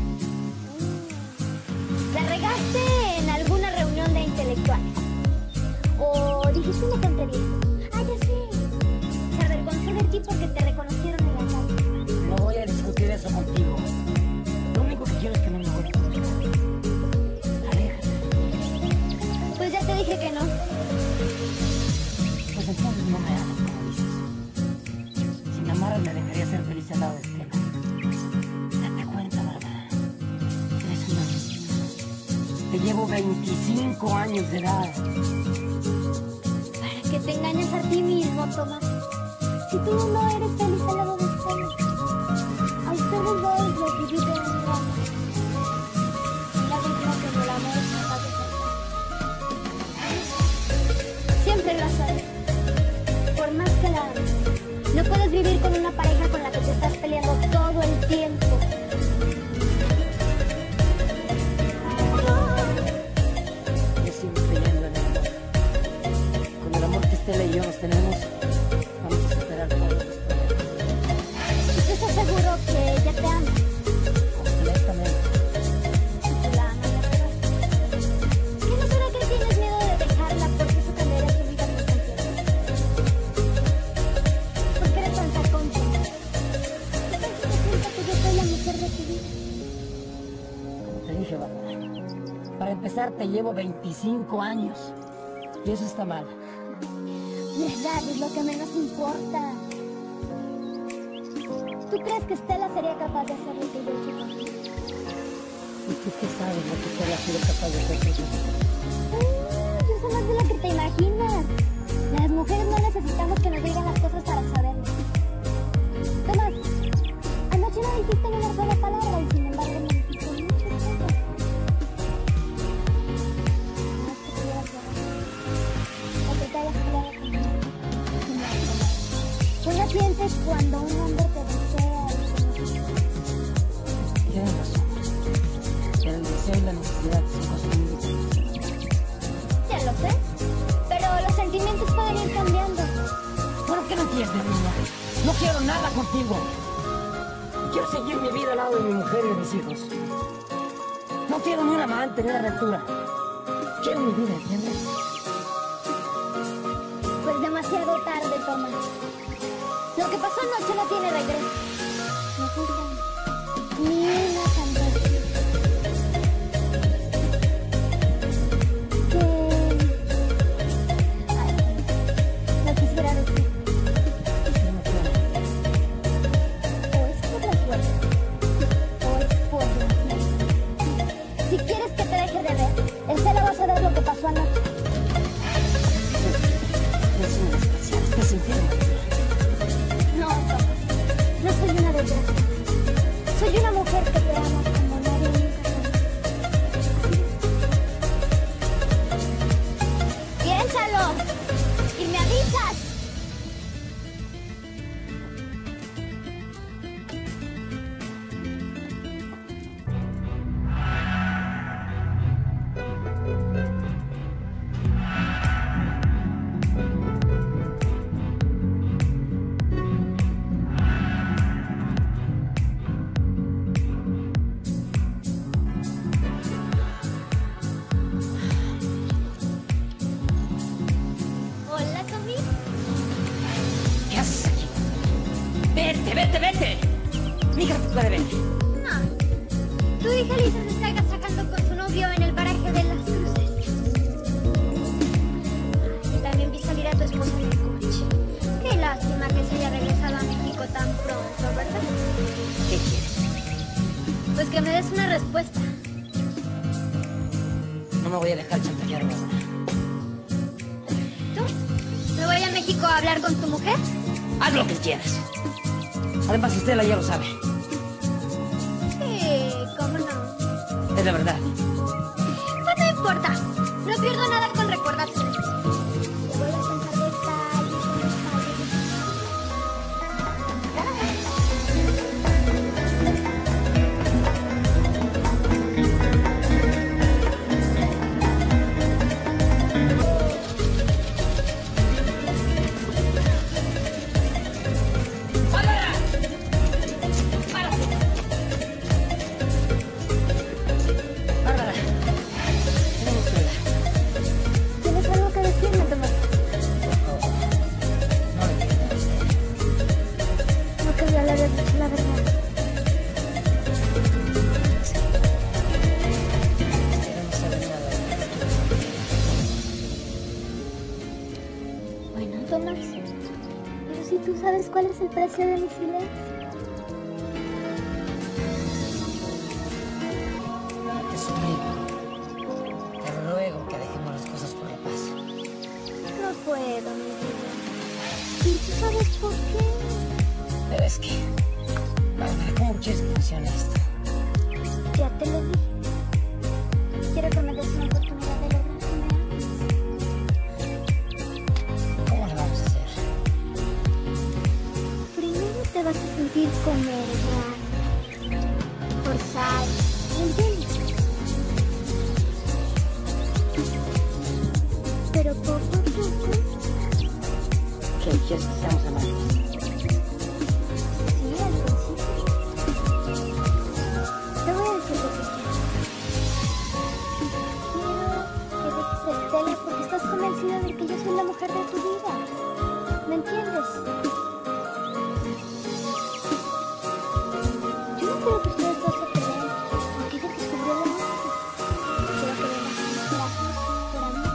¿La regaste en alguna reunión de intelectuales? ¿O dijiste una tontería? Ah, ya sé. Se avergonzó de ti porque te reconocieron en la calle. No voy a discutir eso contigo. Lo único que quiero es que no me vuelvas a buscar. Aléjate. Pues ya te dije que no. Pues entonces no me amas como dices. Si me amaras me dejaría ser feliz al lado de Estela. Date cuenta, ¿verdad? Eres una niña. Te llevo 25 años de edad. Para que te engañes a ti mismo, Tomás. Si tú no eres feliz al lado de Estela, a ustedes dos les dividen un drama. La misma que en el amor es capaz de salvar. Siempre lo sabes. Por más que la ames, no puedes vivir con una pareja con la que te estás peleando todo el tiempo. Yo sigo creyendo en el amor. Con el amor que Estela y yo nos tenemos, vamos a superar todos los problemas. ¿Y estás seguro que ella te ama? Completamente. Si tú la amas, la verdad. ¿Qué no será que tienes miedo de dejarla porque eso cambiaría tu vida por completo? ¿Por qué eres tan sacón? ¿Qué tal si te cuenta que yo soy la mujer de tu vida? Como te dije, Bárbara, para empezar te llevo 25 años. Y eso está mal. ¿Verdad? Es lo que menos importa. ¿Tú crees que Estela sería capaz de hacer lo que yo he hecho contigo? ¿Y tú qué sabes lo que Estela ha sido capaz de hacer contigo? Yo soy más de lo que te imaginas. Las mujeres no necesitamos que nos digan las cosas para saberlo. Tomás, anoche no dijiste ni una sola palabra y sin embargo me dijiste muchas cosas. No es que tuvieras razón. O que te hayas peleado conmigo. ¿Cómo sientes cuando un hombre te desea y te necesita? Tienes razón. Pero el deseo y la necesidad son cosas muy diferentes. Ya lo sé, pero los sentimientos pueden ir cambiando. ¿Por qué no entiendes, niña? No quiero nada contigo. Quiero seguir mi vida al lado de mi mujer y de mis hijos. No quiero ni un amante ni una aventura. Quiero mi vida, ¿entiendes? Pues demasiado tarde, Tomás. Lo que pasó anoche no tiene regreso. No funciona. Ni una fantasía. Ay, no quisiera decir. No quiero. O es por la suerte, o es por la suerte. Si quieres que te deje de ver, Estela va a saber lo que pasó anoche. Es una desgraciada. Estás enferma. No, Tomás, no soy una desgraciada. Soy una mujer que te ama como nadie nunca te amó. ¡Piénsalo! ¡Y me avisas! Hola, Tommy. ¿Qué haces aquí? ¡Vete, vete, vete! Mi hija te puede ver. No. Tu hija Lisa se está agasajando con su novio en el paraje de Las Cruces. También vi salir a tu esposo en el coche. Qué lástima que se haya regresado a México tan pronto, ¿verdad? ¿Qué quieres? Pues que me des una respuesta. No me voy a dejar chantajear, Bárbara. ¿Tú? ¿Me voy a México a hablar con tu mujer? Haz lo que quieras. Además, Estela ya lo sabe. Sí, cómo no. Es la verdad. Pues no importa. No pierdo nada con recordárselo. Te voy Tomás. Pero si tú sabes cuál es el precio de mi silencio. Te suplico, te ruego que dejemos las cosas por la paz. No puedo, mi vida. ¿Y tú sabes por qué? Pero es que... Bárbara, ¿cómo quieres que funcione esto? Ya te lo dije. Quiero que me des una oportunidad de lograr que me ames. ¿Cómo lo vamos a hacer? Primero te vas a sentir como raro, forzado, ¿entiendes? Pero poco a poco, ¿Qué quieres que seamos amantes? sí, al principio. Te voy a decir lo que quiero. Quiero que dejes a Estela porque estás convencida de que yo soy la mujer de tu vida. ¿Me entiendes? Yo no quiero que ustedes dos se peleen porque ella descubrió la música. Quiero que vean así gracias por amor.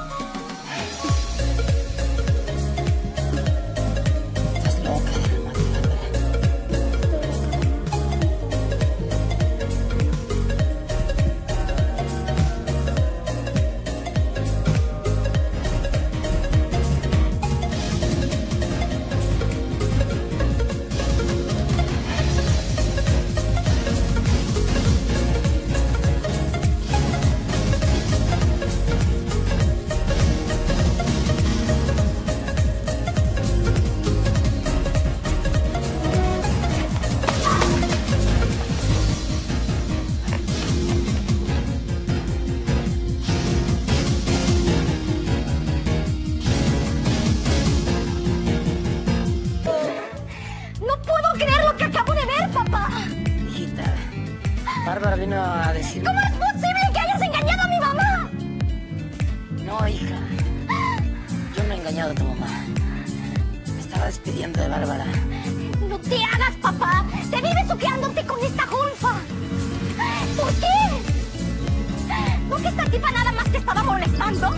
Estás loca de amarte, Bárbara. ¡No puedo creer lo que acabo de ver, papá! Hijita, Bárbara vino a decir... ¿Cómo es posible que hayas engañado a mi mamá? No, hija. Yo no he engañado a tu mamá. Me estaba despidiendo de Bárbara. No te hagas, papá. Te vives suqueándote con esta golfa. ¿Por qué? ¿No que esta tipa nada más te estaba molestando?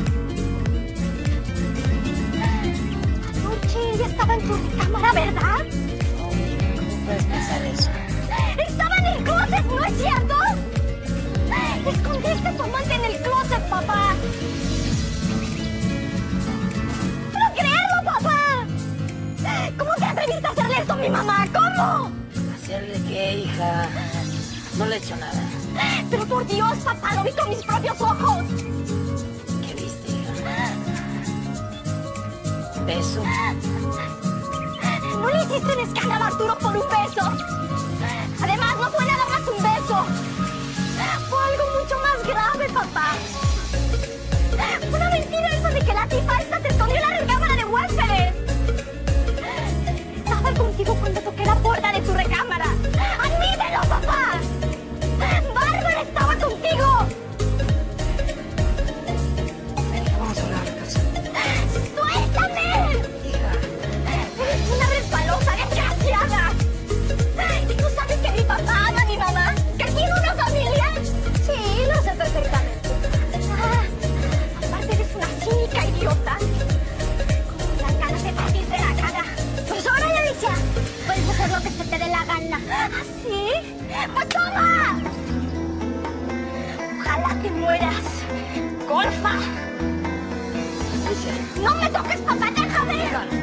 Anoche ella estaba en tu recámara, ¿verdad? No, hija, ¿cómo puedes pensar eso? Estaba en el closet, ¿no es cierto? Escondiste a tu amante en el closet, papá. ¡No puedo creerlo, papá! ¿Cómo te atreviste a hacerle esto a mi mamá? ¿Cómo? ¿Hacerle qué, hija? No le he hecho nada. Pero por Dios, papá, lo vi con mis propios ojos. ¿Qué viste, hija? ¿Un beso? No le hiciste un escándalo a Arturo por un beso. Además, no fue nada más un beso. Fue algo mucho más grave, papá. Fue una mentira eso de que la tipa esta se escondió en la recámara de huéspedes. Estaba contigo cuando toqué la puerta de tu recámara. ¡Admítelo, papá! ¡Bárbara estaba contigo! Venga, vamos a hablar a casa. ¡Suéltame! Hija, ¡Eres una resbalosa desgraciada! ¿Y tú sabes que mi papá ama a mi mamá? ¿Que tiene una familia? Sí, lo sé perfectamente. Aparte eres una cínica idiota. Con las ganas de partirte la cara. Pues ahora, Alicia, puedes hacer lo que se te dé la gana. ¿Ah, sí? ¡Pues toma! Ojalá te mueras. ¡Golfa! Alicia. ¡No me toques, papá! ¡Déjame!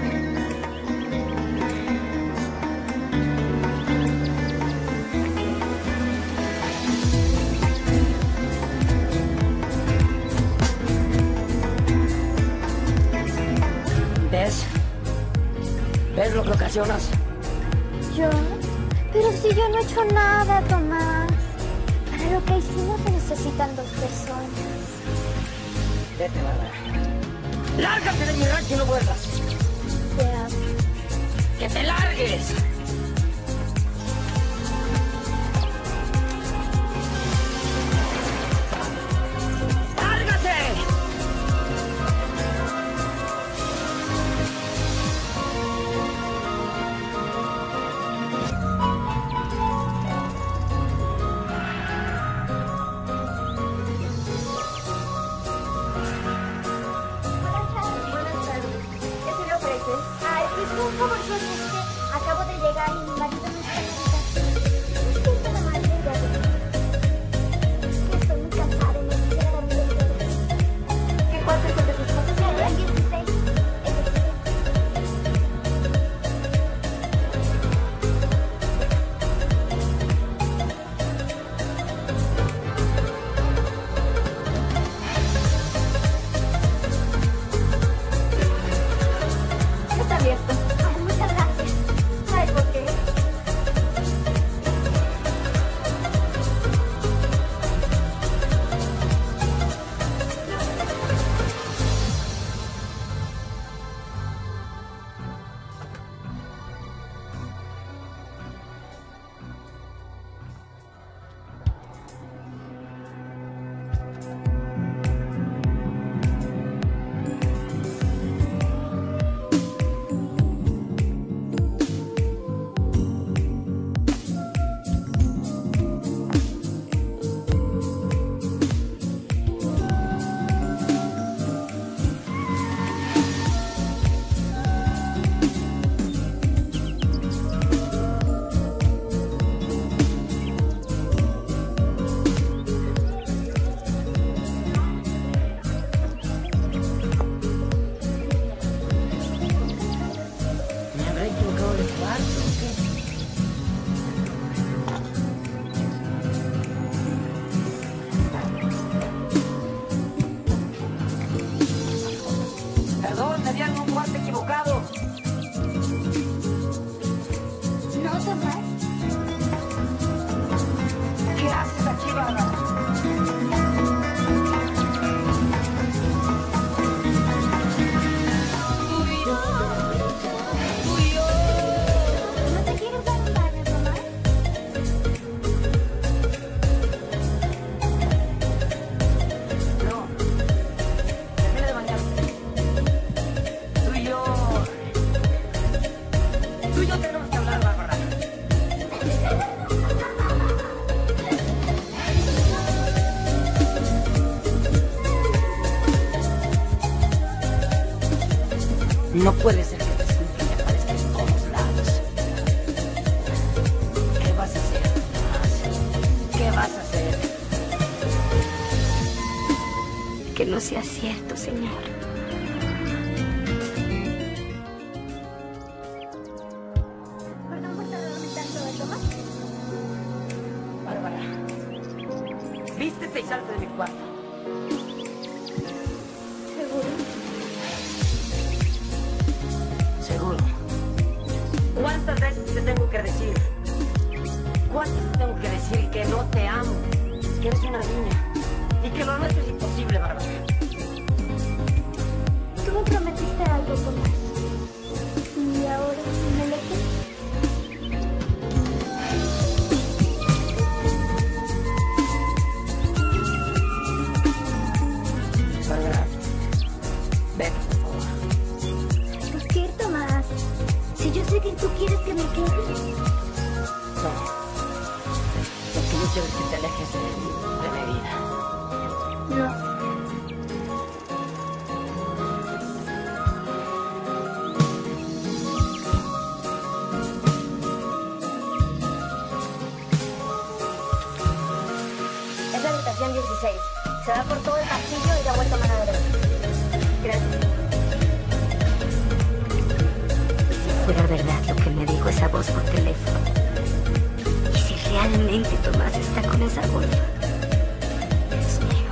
¿Ves? ¿Ves lo que ocasionas? ¿Yo? Pero si yo no he hecho nada, Tomás. Para lo que hicimos se necesitan dos personas. Vete, Bárbara. ¡Lárgate de mi rancho y no vuelvas! Te amo. ¡Que te largues! ¡Lárgate! Buenas tardes. ¿Qué se le ofrece? un favor, Sonia, es que acabo de llegar y mi marido no está en casa. Disculpe la madre de Gabriel. Estoy muy cansada y me quisiera dar un día. ¿Qué cuarto es el de tus cosas? El 16. Está abierto. Ay, muchas gracias. ¿Sabes por qué? ¿Me habrá equivocado de cuarto o qué? Perdón, me dieron un cuarto equivocado. ¿No, Tomás? ¿Qué haces aquí, Bárbara? ¿No te quieres dar un baño, Tomás? No. Termina de bañarte. Tú y yo tenemos que hablar, Bárbara. No puede ser que te siempre me aparezca en todos lados. ¿Qué vas a hacer, Tomás? ¿Qué vas a hacer? Que no sea cierto, señor. Perdón por tardarme tanto, Tomás. Bárbara, vístete y salte de mi cuarto. ¿Seguro? Seguro. ¿Cuántas veces te tengo que decir? ¿Cuántas te tengo que decir que no te amo? Que eres una niña. Y que lo nuestro es imposible, Bárbara. Tú me prometiste algo, Tomás. Y ahora me lo quieres. Bárbara, ven, por favor. ¿Por qué, Tomás? Si yo sé que tú quieres que me quede. No. Lo que yo quiero es que te alejes de mi vida. No. Es la habitación 16. Se va por todo el pasillo y da vuelta a mano derecha. Gracias. Si fuera verdad lo que me dijo esa voz por teléfono. Y si realmente Tomás está con esa golfa. Dios mío.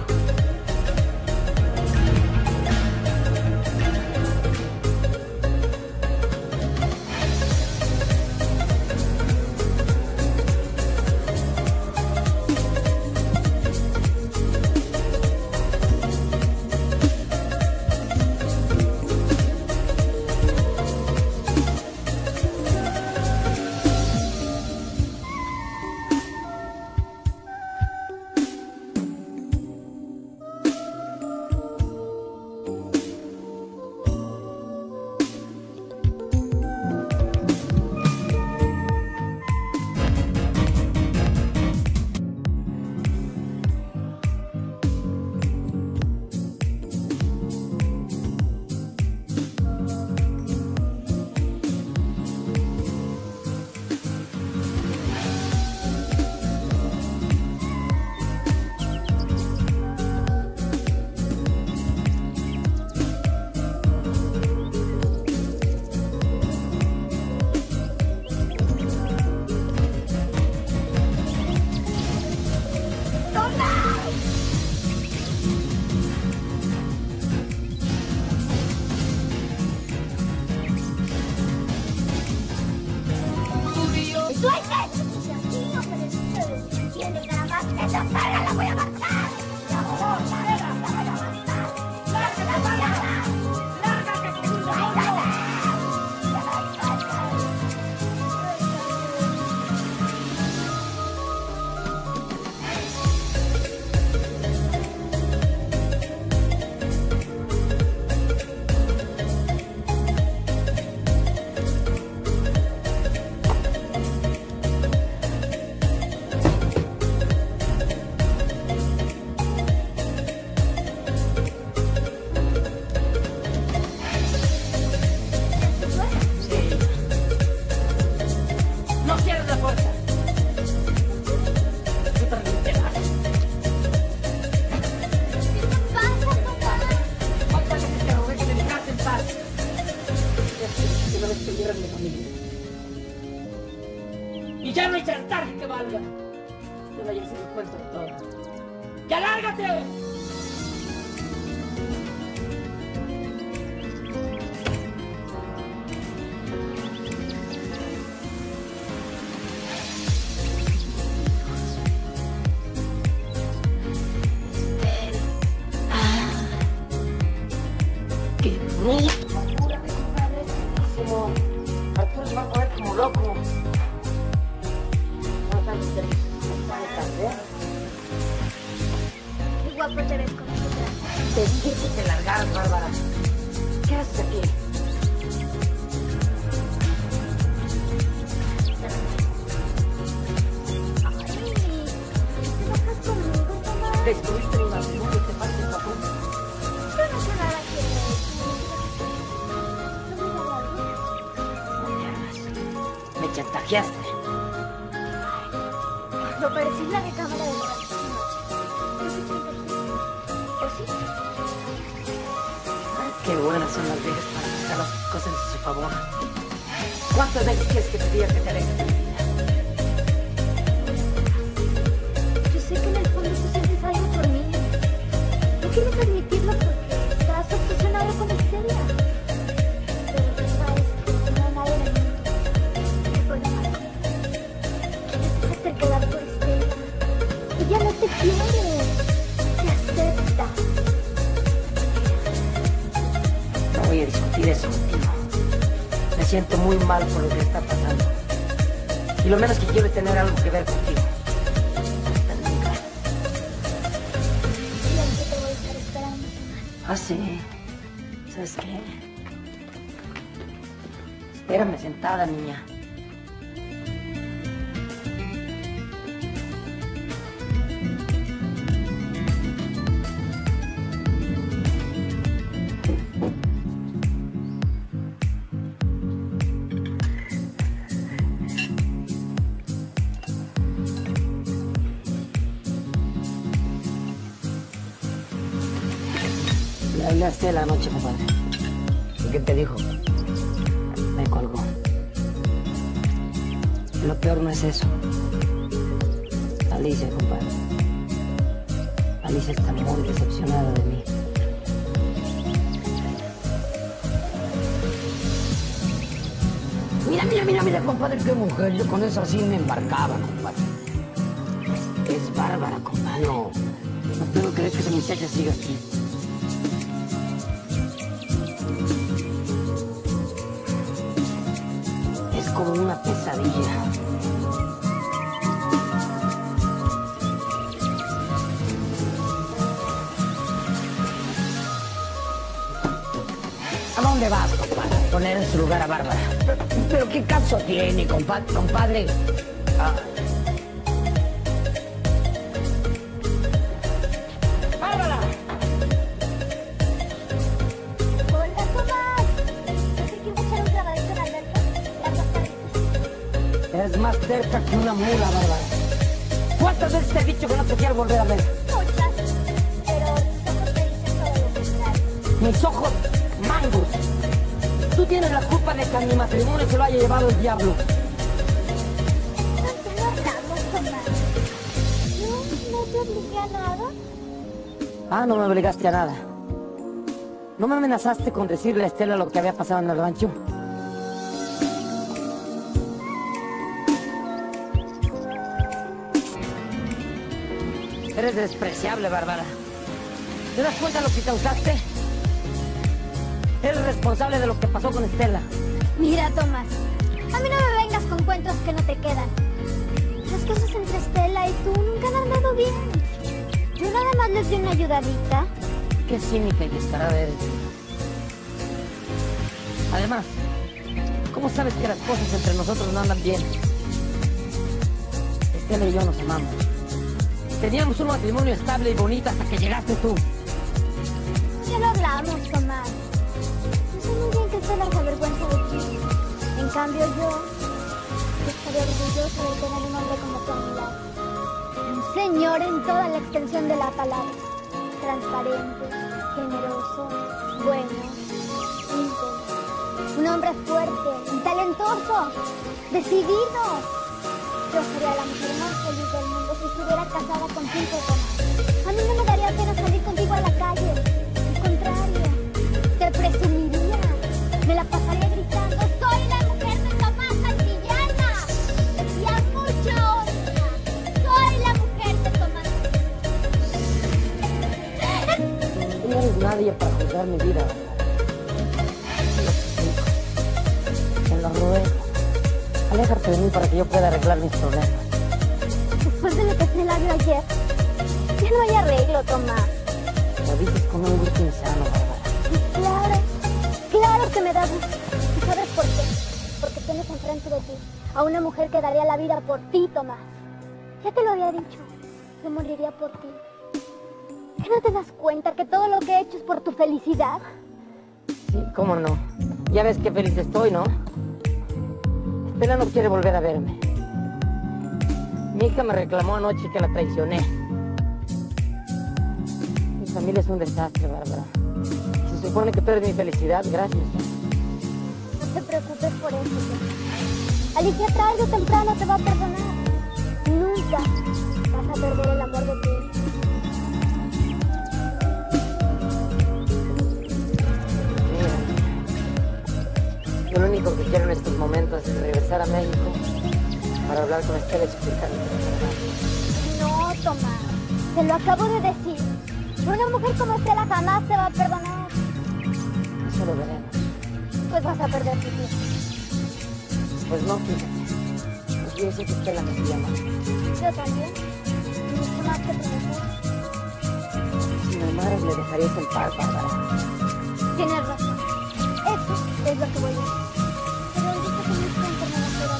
vivieron mi familia. Y ya no hay chantaje que valga. Estela ya se dio cuenta de todo. ¡Ya lárgate! ¡Qué bruto! Apúrame, compadre. Como Arturo se va a poner como loco. Qué guapo te ves con tu traje. Te dije que te largaras, Bárbara. ¿Qué haces aquí? ¿Te bajas conmigo, Tomás? Destruiste mi matrimonio, te parece papá. Yo no sé nada que no me da algo. No me hagas. Me chantajeaste. Lo parecí la recámara de la noche. ¿O sí? Qué buenas son las viejas para sacar las cosas en su favor. ¿Cuántas veces quieres que te diga que te alejes de mi vida? Yo sé que en el fondo tú sientes algo por mí. No quieres admitirlo porque estás obsesionado con Estela. Pero tú sabes que no hay nadie en el mundo que pueda amarte. Quieres hacerte quedar por Estela. Ella no te quiere. Te acepta. No voy a discutir eso contigo. Me siento muy mal por lo que está pasando. Y lo menos que quiero es tener algo que ver contigo. Hasta nunca. Siempre te voy a estar esperando. Ah, sí. ¿Sabes qué? Espérame sentada, niña. Le hablé a Estela anoche, compadre. ¿Y qué te dijo? Me colgó. Lo peor no es eso. Alicia, compadre. Alicia está muy decepcionada de mí. Mira, compadre, qué mujer. Yo con eso así me embarcaba, compadre. Es bárbara, compadre. No puedo creer que esa muchacha siga así. Es como una pesadilla. ¿A dónde vas, compadre? Poner en su lugar a Bárbara. ¿Pero qué caso tiene, compadre? ¡Bárbara! Hola, Tomás. ¿No sé quién va a echar un clavadito en la alberca? Las dos tarditas. Eres más terca que una mula, Bárbara. ¿Cuántas veces te he dicho que no te quiero volver a ver? Muchas. Pero tus ojos te dicen todo lo contrario. Mis ojos mangos. Tú tienes la culpa de que a mi matrimonio se lo haya llevado el diablo. ¿Por qué no hablamos, Tomás? No te obligué a nada. Ah, no me obligaste a nada. ¿No me amenazaste con decirle a Estela lo que había pasado en el rancho? Eres despreciable, Bárbara. ¿Te das cuenta de lo que causaste? Eres responsable de lo que pasó con Estela. Mira, Tomás, a mí no me vengas con cuentos que no te quedan. Las cosas entre Estela y tú nunca han andado bien. Yo nada más les di una ayudadita. Qué cínica y descarada eres. Además, ¿cómo sabes que las cosas entre nosotros no andan bien? Estela y yo nos amamos. Teníamos un matrimonio estable y bonito hasta que llegaste tú. Ya lo hablamos, Tomás. Yo sé muy bien que Estela se avergüenza de ti. En cambio, yo estaré orgullosa de tener un hombre como tú a mi lado. Un señor en toda la extensión de la palabra. Transparente, generoso, bueno, íntegro. Un hombre fuerte, inteligente. talentoso, decidido. Yo sería la mujer más feliz del mundo si estuviera casada contigo, Tomás. A mí no me daría pena salir contigo a la calle. Al contrario, te presumiría. Me la pasaría gritando, soy la mujer de Tomás Santillana. Y a mucha honra, soy la mujer de Tomás. Tú no eres nadie para juzgar mi vida. Te lo ruego. Aléjate de mí para que yo pueda arreglar mis problemas. Después de lo que hice labio ayer, ya no hay arreglo, Tomás. Lo dices con un gusto insano, Bárbara. Claro que me da gusto. ¿Y sabes por qué? Porque tienes enfrente de ti a una mujer que daría la vida por ti, Tomás. Ya te lo había dicho, que moriría por ti. ¿Que no te das cuenta que todo lo que he hecho es por tu felicidad? Sí, cómo no. Ya ves qué feliz estoy, ¿no? Estela no quiere volver a verme. Mi hija me reclamó anoche que la traicioné. Mi familia es un desastre, Bárbara. Se supone que tú eres mi felicidad, gracias. No te preocupes por eso, Tomás. Alicia tarde o temprano te va a perdonar. Nunca vas a perder el amor de tu hija. Yo lo único que quiero en estos momentos es regresar a México para hablar con Estela y explicarle. No, Tomás. Te lo acabo de decir. Una mujer como Estela jamás te va a perdonar. Eso lo veremos. Pues vas a perder tu vida. Pues no, fíjate. Porque yo sé que Estela me sigue amando. Yo también. Y mucho más que tu mujer. Si me amaras, me dejarías en paz, Bárbara. Tienes razón. Eso es lo que voy a hacer. Pero dice que no es enfermedad.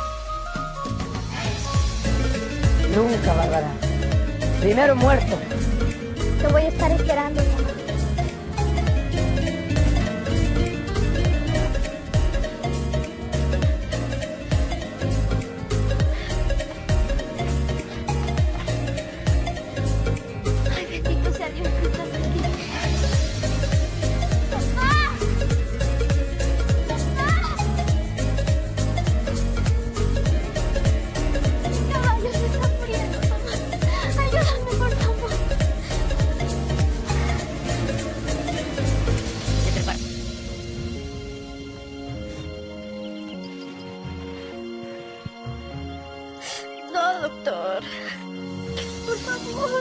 Nunca, Bárbara. Primero muerto. Te voy a estar esperando, Tomás. Ay, bendito sea Dios que estás aquí. ¡Tomás! ¡Tomás! Mi caballo se está muriendo, Tomás. Ayúdame, por favor. No, doctor. Por favor.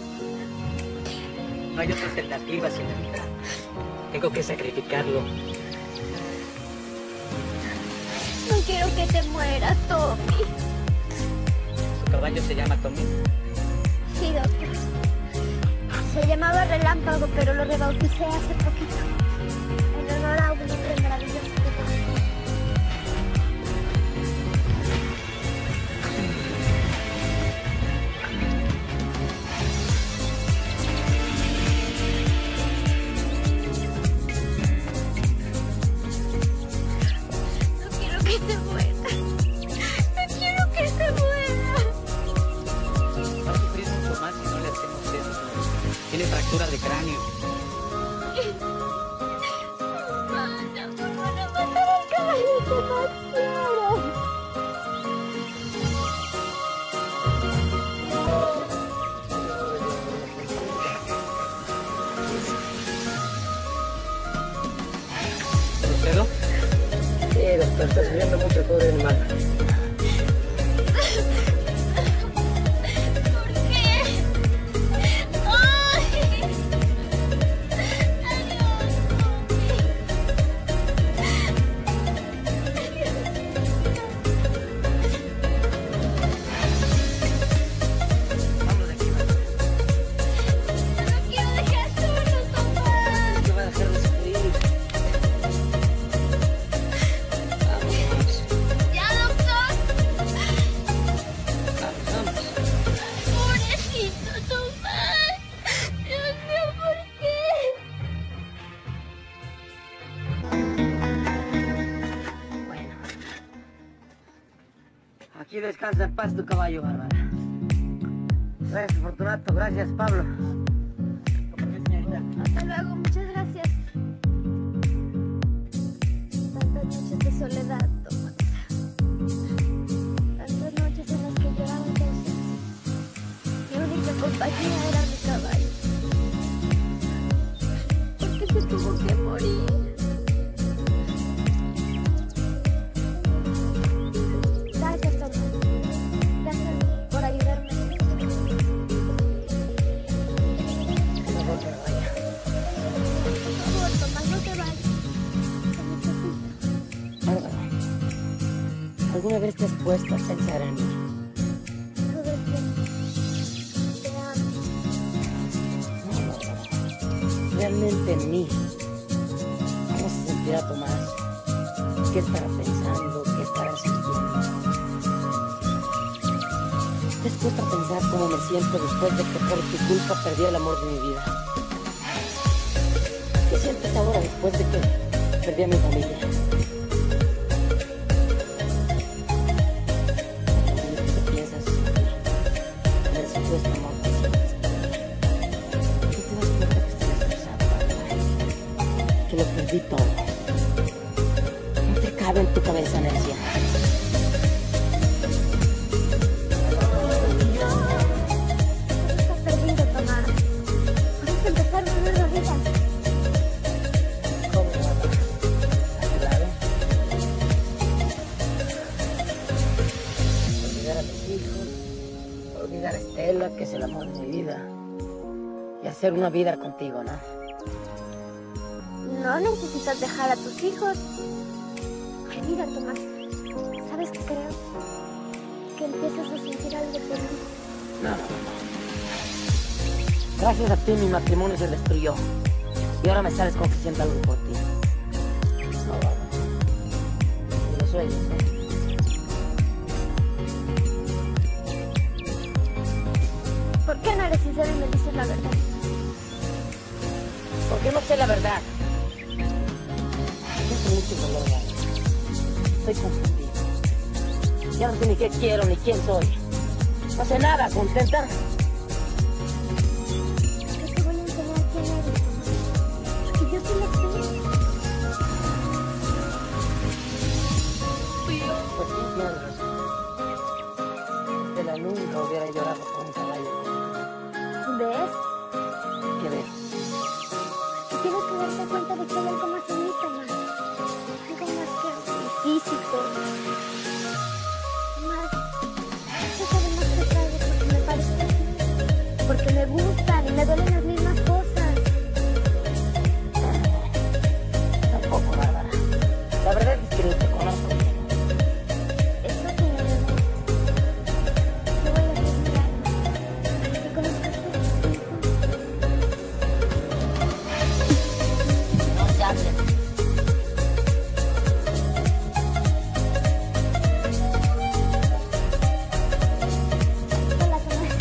No hay otra alternativa, señorita. Tengo que sacrificarlo. No quiero que te mueras, Tommy. ¿Su caballo se llama Tommy? Sí, doctor. Se llamaba Relámpago, pero lo rebauticé hace poquito. En honor a un hombre maravilloso que conocí. No quiero que se muera. No quiero que se muera. Va a sufrir mucho más si no le hacemos eso. Tiene fractura de cráneo. No van a matar al caballo que más quiero. ¿Procedo? Sí, doctor, está sufriendo mucho el pobre animal. ¿Por qué? ¡Ay! Adiós, Vamos de aquí, Bárbara. no quiero dejar solo, Tomás. ¿Qué va a dejar de sufrir? Vamos. Ya, doctor. Vamos. Pobrecito, Tomás. Dios mío, ¿por qué? Bueno. Aquí descansa en paz tu caballo, Bárbara. Gracias, Fortunato. Gracias, Pablo. Señorita. Hasta luego, muchas gracias. Tantas noches de soledad. ¿Alguna vez te has puesto a pensar en mí? Todo el tiempo. Te amo. No, realmente en mí. ¿Cómo se sentirá Tomás? ¿Qué estará pensando? ¿Qué estará sintiendo? ¿Te has puesto a pensar cómo me siento después de que por tu culpa perdí el amor de mi vida? ¿Qué sientes ahora después de que perdí a mi familia? ¿Qué piensas en el supuesto amor que sientes por mí? ¿Y te das cuenta que estoy destrozado, Bárbara? Que lo perdí todo. No te cabe en tu cabeza, Necia. Estás perdido, Tomás. Puedes empezar una nueva vida. ¿Cómo, Bárbara? ¿A tu lado? Olvidar a mis hijos, olvidar a Estela, que es el amor de mi vida, y hacer una vida contigo, ¿no? No necesitas dejar a tus hijos. Ay, mira, Tomás. ¿Sabes qué creo? Que empiezas a sentir algo por mí. No. Gracias a ti mi matrimonio se destruyó. Y ahora me sales con que sienta algo por ti. No, Bárbara. Ni lo sueños, ¿eh? ¿Por qué no eres sincero y me dices la verdad? Porque no sé la verdad. Siento mucho dolor, Bárbara. Estoy confundido. Ya no sé ni qué quiero ni quién soy. No sé nada, ¿contenta? Yo te voy a enseñar quién eres, Tomás. Porque yo sí lo sé. Pues sí, tienes razón. Estela nunca hubiera llorado por un caballo. ¿Ves? ¿Qué ves? Y tienes que darte cuenta de que hay algo más en mí, Tomás. Algo más que mi físico. Tomás, eso además te traigo porque me parece a ti. Porque me gustan y me duelen las mismas cosas. Tampoco, Bárbara. La verdad es que ni te conozco bien. Eso tiene razón. Yo voy a hacer mi alma para que conozcas tú. No se hablen. Hola, Tomás.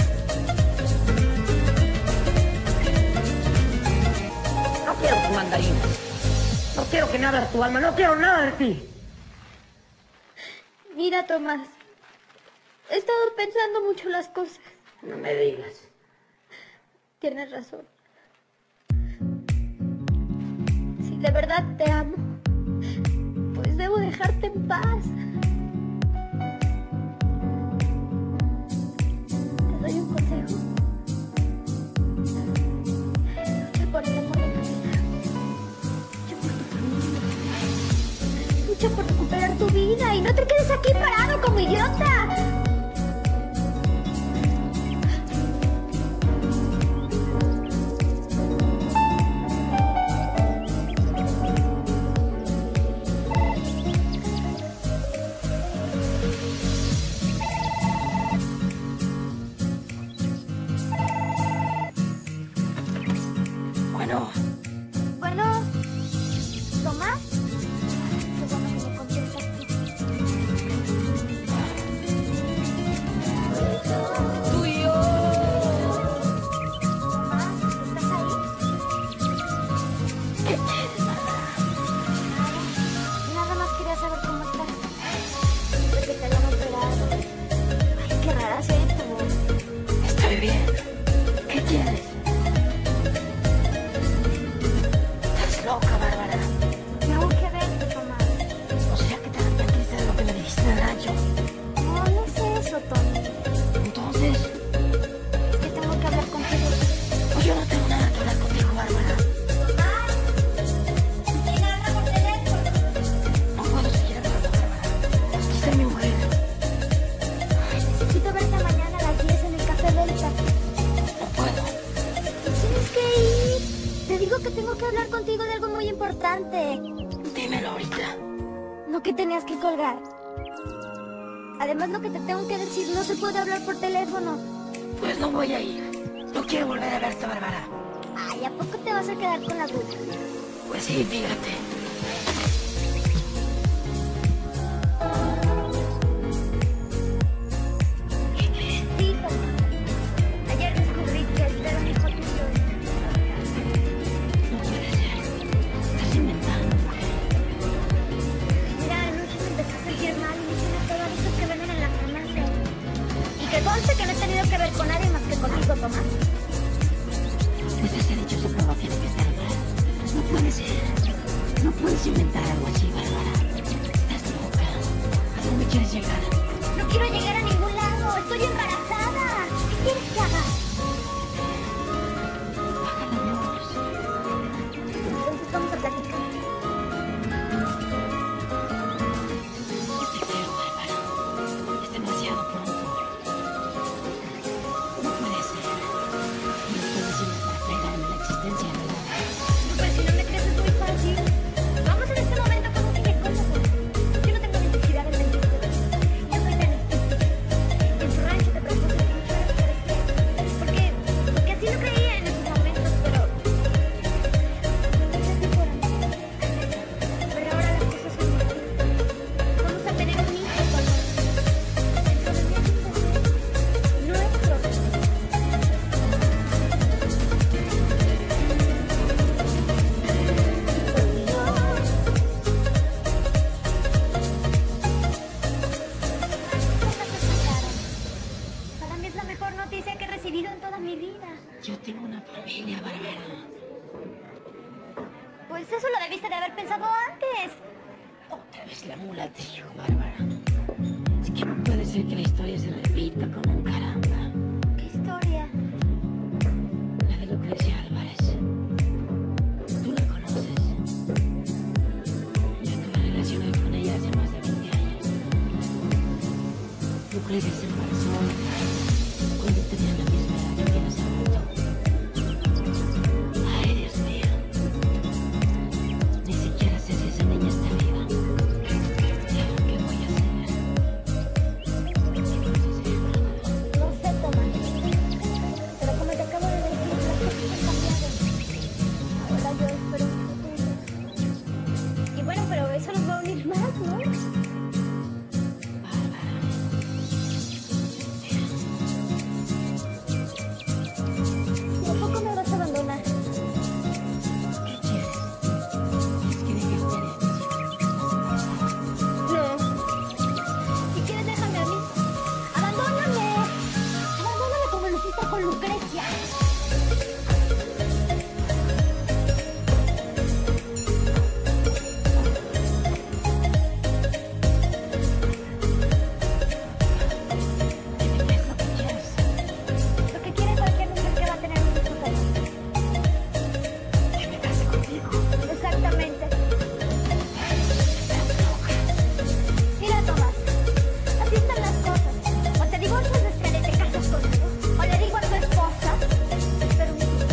No quiero tus mandarinas. No quiero que me hables tu alma. No quiero nada de ti. Mira, Tomás. He estado pensando mucho las cosas. No me digas. Tienes razón. Si de verdad te amo, pues debo dejarte en paz. Te doy un consejo. Lucha por el amor de tu vida. Lucha por tu familia. Lucha por recuperar tu vida y no te quedes aquí parado como idiota. Bueno, Bueno, Tomás, qué bueno que me contestas tú. tuyo. Tomás, ¿estás ahí? ¿Qué quieres, Bárbara? Nada más quería saber cómo estás. Desde que te hayan operado. Ay, qué rara se oye tu voz. Estoy bien. ¿Qué quieres? Estás loca, Bárbara. Tengo que verte, Tomás. O sea que te arrepentiste de lo que me dijiste en el rancho. No, no es eso, Tony. Entonces, Es que tengo que hablar contigo. pues yo no tengo nada que hablar contigo, Bárbara. Tomás, ¿quién habla por teléfono? No puedo seguir hablando, Bárbara. Esta es mi mujer. Necesito verte mañana a las 10 en el Café Delta. No puedo. Tienes que ir. Te digo que tengo que hablar contigo de algo muy importante. Dímelo ahorita. No que tenías que colgar. Además, lo que te tengo que decir no se puede hablar por teléfono. Pues no voy a ir. No quiero volver a verte, Bárbara. Ay, ¿a poco te vas a quedar con la duda? Pues sí, fíjate. Sí, Tomás. Ayer descubrí que él era un hijo tuyo. No puede ser. Estás inventando, mujer. Mira, anoche me empecé a sentir mal y me hice una prueba de esas que venden en la farmacia. Y que conste que no he tenido que ver con nadie más que contigo, Tomás. Pues ese dichoso prueba tiene que estar mal. No puede ser. No puedes inventar algo así, Bárbara. Estás loca. ¿A dónde quieres llegar? No quiero llegar a ningún lado. Estoy embarazada. ¿Qué quieres que haga? Baja la voz. Entonces vamos a platicar. No te creo, Bárbara. Es demasiado pronto. No puede ser. No puedes inventar fregarme la existencia, ¿verdad? Pues si no me crees es muy fácil. Vamos en este momento con un ginecólogo. Yo no tengo necesidad de mentirte. Yo soy tan estúpida. En su rancho te propuse que no fuera a parecer. Porque así lo creía en esos momentos, pero... No sé si fueron. Pero ahora las cosas son distintas. Vamos a tener un hijo con él. Dentro de 10 meses. Nuestro. Para mí es la mejor noticia que he recibido en toda mi vida. Yo tengo una familia, Bárbara. Pues eso lo debiste de haber pensado antes. Otra vez la mula al trigo, Bárbara. Es que no puede ser que la historia se repita como un caramba. ¿Qué historia? La de Lucrecia Álvarez. Tú la conoces. Yo tuve relaciones con ella hace más de 20 años. Lucrecia se embarazó cuando tenía la misma edad que nos abortó. Ay, Dios mío. Ni siquiera sé si esa niña está viva. ¿Qué voy a hacer? No sé, Tomás. Pero como te acabo de decir, las cosas han cambiado. Ahora yo espero un futuro. Y bueno, pero eso nos va a unir más, ¿no? Bárbara. ¿Y a poco me vas a abandonar? ¿Qué quieres? ¿Quieres que deje de tener No. Si quieres, déjame a mí. ¡Abandóname! ¡Abandóname como lo hiciste con Lucrecia! Dime qué es lo que quieres. Lo que quiere cualquier mujer que va a tener un hijo con él. Que me case contigo. Exactamente. Estás loca. Mira, Tomás. Así están las cosas. O te divorcias de Estrella y te casas conmigo. O le digo a tu esposa. Pero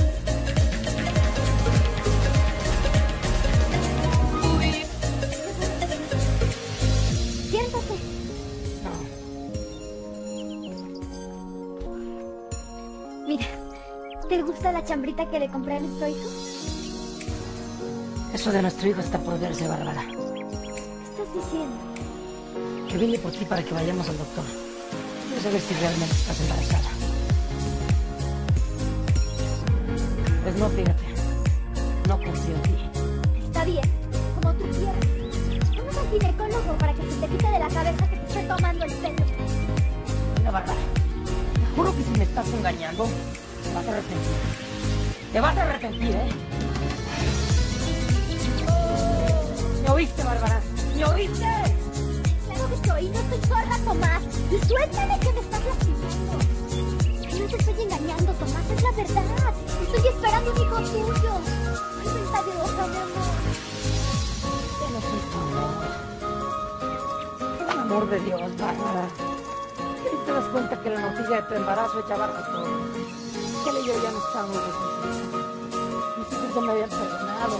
siéntate. No. Mira, ¿te gusta la chambrita que le compré a nuestro hijo? Eso de nuestro hijo está por verse, Bárbara. ¿Qué estás diciendo? Que vine por ti para que vayamos al doctor. Quiero saber si realmente estás embarazada. Pues no, fíjate. No confío en ti. Está bien, como tú quieras. Vamos al ginecólogo para que se te quite de la cabeza que te esté tomando el pelo. Mira, Bárbara. Te juro que si me estás engañando, te vas a arrepentir. Te vas a arrepentir, ¿eh? ¿Me oíste, Bárbara? ¿Me oíste? Claro que te oí, no estoy sorda, Tomás. Y suéltame que me estás lastimando. No te estoy engañando, Tomás, es la verdad. Estoy esperando un hijo tuyo. Ay, mentirosa, mi amor. Yo no soy tu amor. Por el amor de Dios, Bárbara. ¿Qué te das cuenta que la noticia de tu embarazo echa abajo todo? Que él y yo ya no estábamos reconciliados. Mis hijos ya me habían perdonado.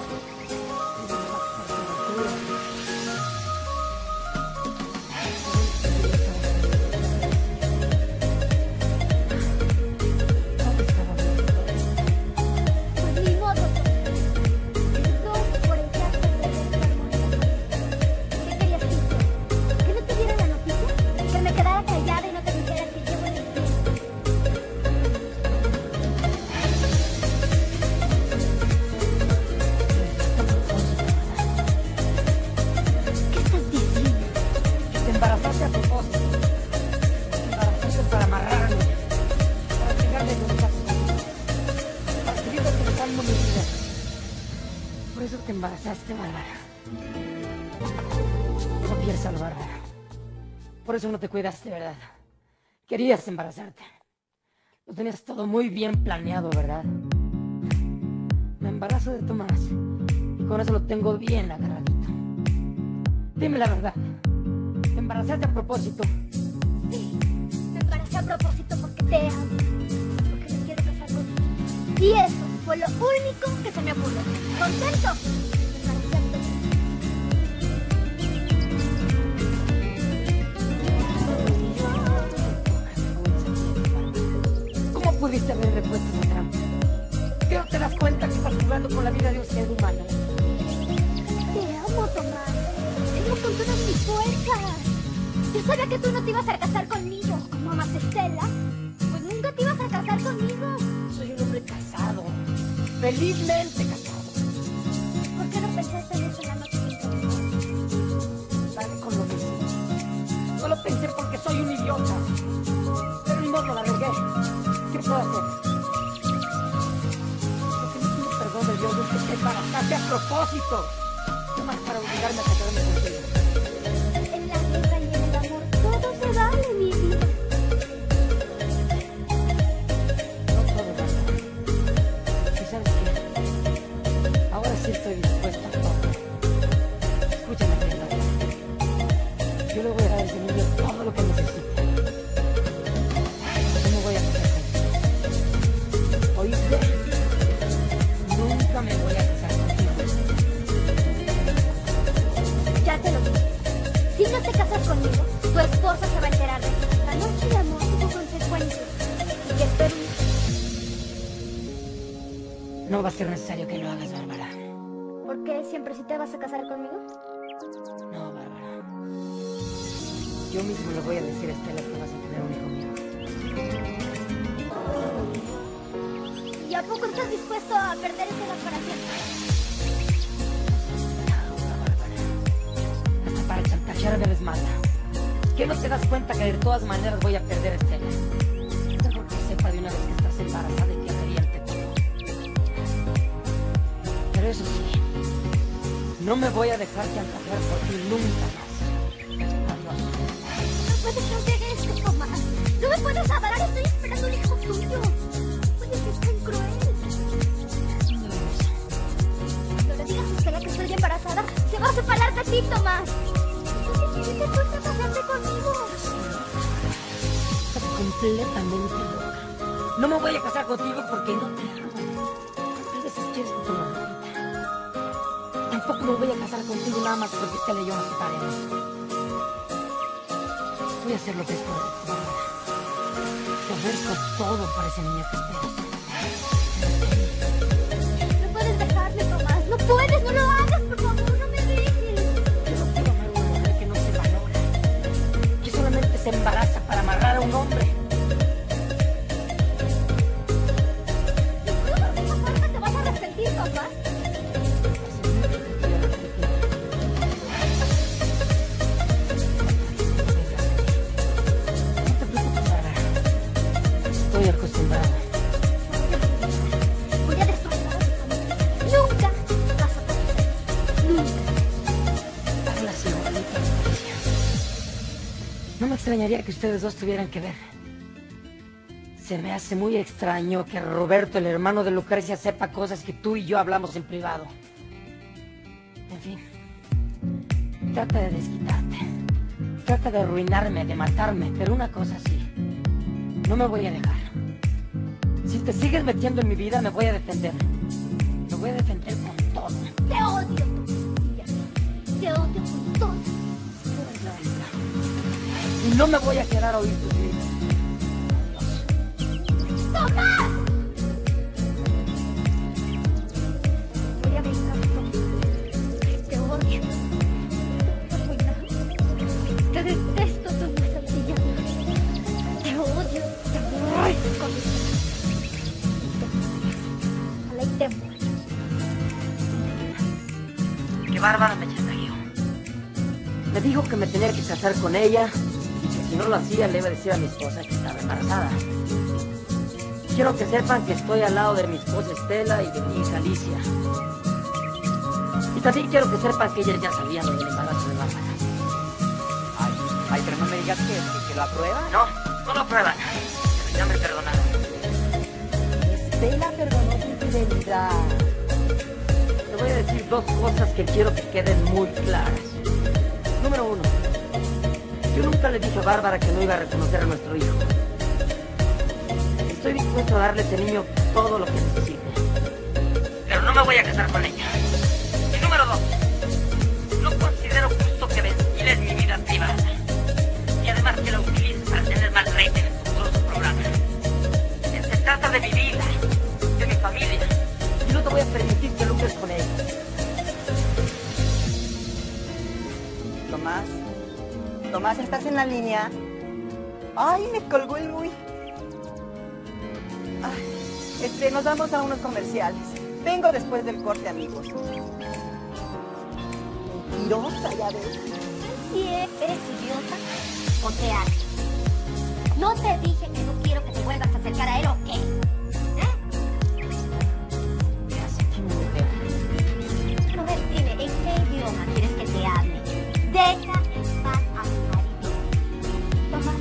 Y embarazaste, Bárbara. No piensas, Bárbara. Por eso no te cuidaste, ¿verdad? Querías embarazarte. Lo tenías todo muy bien planeado, ¿verdad? Me embarazo de Tomás y con eso lo tengo bien agarradito. Dime la verdad. ¿Te embarazaste a propósito? Sí, me embaracé a propósito porque te amo. Porque me quiero casar contigo. Y eso fue lo único que se me ocurrió. ¿Contento? Me embaracé a propósito. ¿Cómo pudiste haberme puesto esa trampa? ¿Qué no te das cuenta que estás jugando con la vida de un ser humano? Te amo, Tomás. Tengo con todas mis fuerzas. Yo sabía que tú no te ibas a casar conmigo. Como amas a Estela, pues nunca te ibas a casar conmigo. Soy un hombre casado. Felizmente casado. ¿Por qué no pensaste en eso en la noche que te vi? Vale con lo mismo. No lo pensé porque soy un idiota. Pero ni modo, la regué. ¿Qué puedo hacer? Lo que no tiene perdón de Dios es que te embarazaste a propósito. No más para obligarme a casarme contigo. En la guerra y en el amor todo se vale, mi vida. No todo, Bárbara. ¿Y sabes qué? Ahora sí estoy dispuesta a todo. Escúchame, querida Bárbara. Yo le voy a dar a ese niño todo lo que necesite. Yo me voy a casar contigo. ¿Oíste? Nunca me voy a casar contigo. Ya te lo dije. Si no te casas conmigo, tu esposa se va a enterar de que la noche de amor tuvo consecuencias. Y que espero... No va a ser necesario que lo hagas, Bárbara. ¿Por qué siempre sí te vas a casar conmigo? No, Bárbara. Yo mismo le voy a decir a Estela que vas a tener un hijo mío. ¿Y a poco estás dispuesto a perder ese amor para siempre? Hasta para chantajear me desmata. ¿Qué no te das cuenta que de todas maneras voy a perder a Estela? Mejor que sepa de una vez que estás embarazada y que reviente todo. Pero eso sí, no me voy a dejar chantajear por ti nunca más. Adiós. No puedes hacer esto, Tomás. No me puedes adorar, estoy esperando un hijo tuyo. Puedes ser tan cruel. Cuando le digas a Estela que estoy embarazada, se va a separar de ti, Tomás. Entonces, ¿sí te gusta casarte conmigo? Estás completamente loca. No me voy a casar contigo porque no te amo. A veces quieres que te lo repita. Tampoco me voy a casar contigo nada más porque Estela y yo nos separemos. Voy a hacer lo que es correcto, Bárbara. Te ofrezco todo por ese niño que esperas. No puedes dejarme, Tomás. No puedes, no lo hagas, por favor, no me dejes. Yo no quiero amar a una mujer que no se valora, que solamente se embaraza para amarrar a un hombre. Seguro que de esa forma te vas a arrepentir, Tomás. No te preocupes, Bárbara. Estoy acostumbrada. Voy a destrozar a tu familia. Nunca vas a poder. Nunca. Hablas igualito, Lucrecia. No me extrañaría que ustedes dos tuvieran que ver. Se me hace muy extraño que Roberto, el hermano de Lucrecia, sepa cosas que tú y yo hablamos en privado. En fin, trata de desquitarte. Trata de arruinarme, de matarme, pero una cosa sí. No me voy a dejar. Si te sigues metiendo en mi vida, me voy a defender. Me voy a defender con todo. Te odio, Tomás. Te odio con todo. Es la verdad. Y no me voy a quedar a oír tus gritos. Adiós. ¡Tomás! Voy a vengarte, Tomás. Te odio. Te arruinar. Te detesto, Tomás Santillana. Te odio. Te aborrezco con mi vida. Ojalá y te mueras. Que Bárbara me chantajeó. Me dijo que me tenía que casar con ella y que si no lo hacía le iba a decir a mi esposa que estaba embarazada. Quiero que sepan que estoy al lado de mi esposa Estela y de mi hija Alicia. Y también quiero que sepan que ellas ya sabían lo del embarazo de Bárbara. Ay, pero no me digas que lo aprueban. No lo aprueban. Pero ya me perdonaron. Estela perdonó tu infidelidad. Te voy a decir dos cosas que quiero que queden muy claras. Número uno, yo nunca le dije a Bárbara que no iba a reconocer a nuestro hijo. Estoy dispuesto a darle a ese niño todo lo que necesite. Pero no me voy a casar con ella. Y número dos, no considero justo que ventiles mi vida privada. Y además que la utilices para tener más rating en tu otro programa. Se trata de mi vida, de mi familia. Y no te voy a permitir que lucres con ella. Tomás, ¿estás en la línea? Ay, me colgó el Luis. Nos vamos a unos comerciales. Vengo después del corte, amigos. Mentirosa, ya ves. ¿Sí eres idiota o te haces? ¿No te dije que no quiero que te vuelvas a acercar a él o qué? A ver, dime, ¿en qué idioma quieres que te hable? Deja en paz a mi marido. Tomás,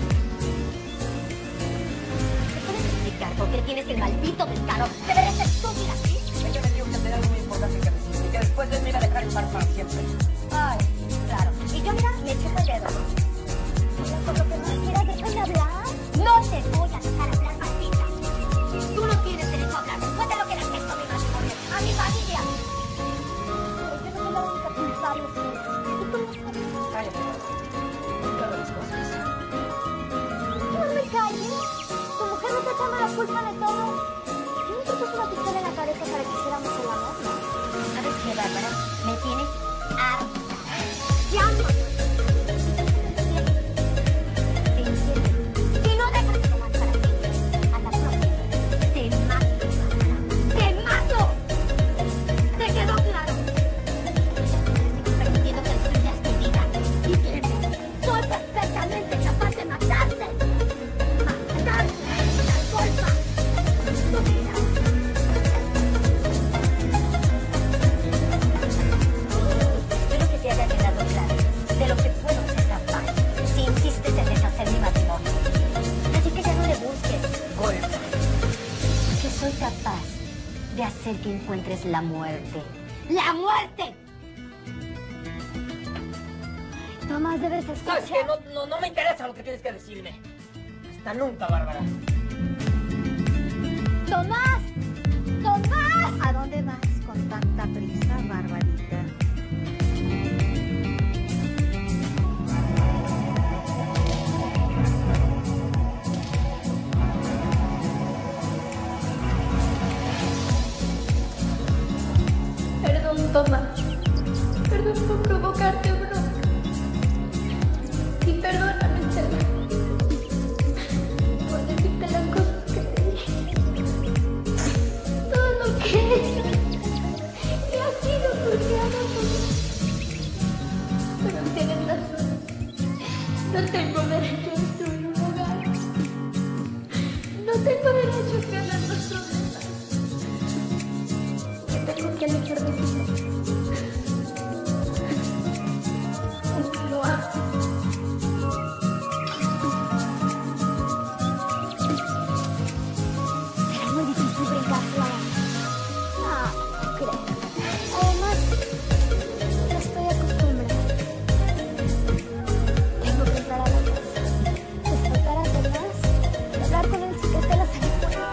¿me puedes explicar por qué tienes el maldito descaro de ver esa estúpida así? Ella me dijo que tenía algo muy importante que decir y que después de él me iba a dejar en paz para siempre. Ay, claro. Y yo, mira, me chupo el dedo. Mira, por lo que no quieras, déjame hablar. No te voy a dejar hablar, maldita. Tú no tienes derecho a hablar después de lo que le has hecho a mi matrimonio, a mi familia. Pero yo no soy la única culpable, señor. ¿Y tú lo sabes? Cállate. Nunca hago las cosas. No me calles. Tu mujer no te toma la culpa de todo. Yo no te puse una pistola en la cabeza para que hiciéramos el amor, ¿no? ¿Sabes qué, Bárbara? Me tienes harta. Ya no. Si no dejas de tomar para ti, a la próxima te mato, Bárbara. ¡Te mato! ¿Te quedó claro? Estoy permitiendo que destruyas tu vida. Y créeme, soy perfectamente capaz de matarte. Matarte. La culpa. Estúpida. Espero que te haya quedado claro de lo que puedo ser capaz si insistes en deshacer mi matrimonio. Así que ya no le busques, golfa. Que soy capaz de hacer que encuentres la muerte. ¡La muerte! Tomás, debes escuchar. ¿Sabes qué? No me interesa lo que tienes que decirme. Hasta nunca, Bárbara. ¡Tomás! ¡Tomás! ¿A dónde vas con tanta prisa, Barbarita? Perdón, Tomás. Perdón por provocarte bronca. Y perdóname, Estela, por decirte las cosas que te dije. Todo lo que he hecho ha sido porque amo a Tomás. Pero tienes razón. No tengo derecho a destruir un hogar. No tengo derecho a crear los problemas. Que tengo que alejar de ti. Lo hago. Será muy difícil brincarla. No, no creo. Además, ya estoy acostumbrada. Tengo que entrar a la casa, despertar a Tomás y hablar con él sin que Estela se dé cuenta.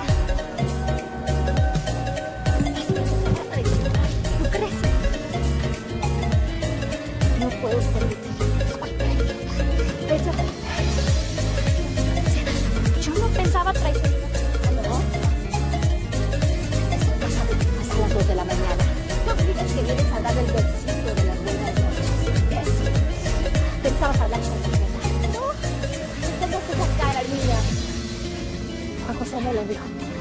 Así que se va a traicionar. ¿Tú crees? No puedo permitir que nos cuente. De hecho, yo no pensaba traicionar. ¿No? Eso pasa de más a las 2 de la mañana. No digas que vienes a dar el besito de las buenas noches. Imbécil. Pensabas hablar con tu nena. No. Tengas esa cara, niña. Juan José me lo dijo todo.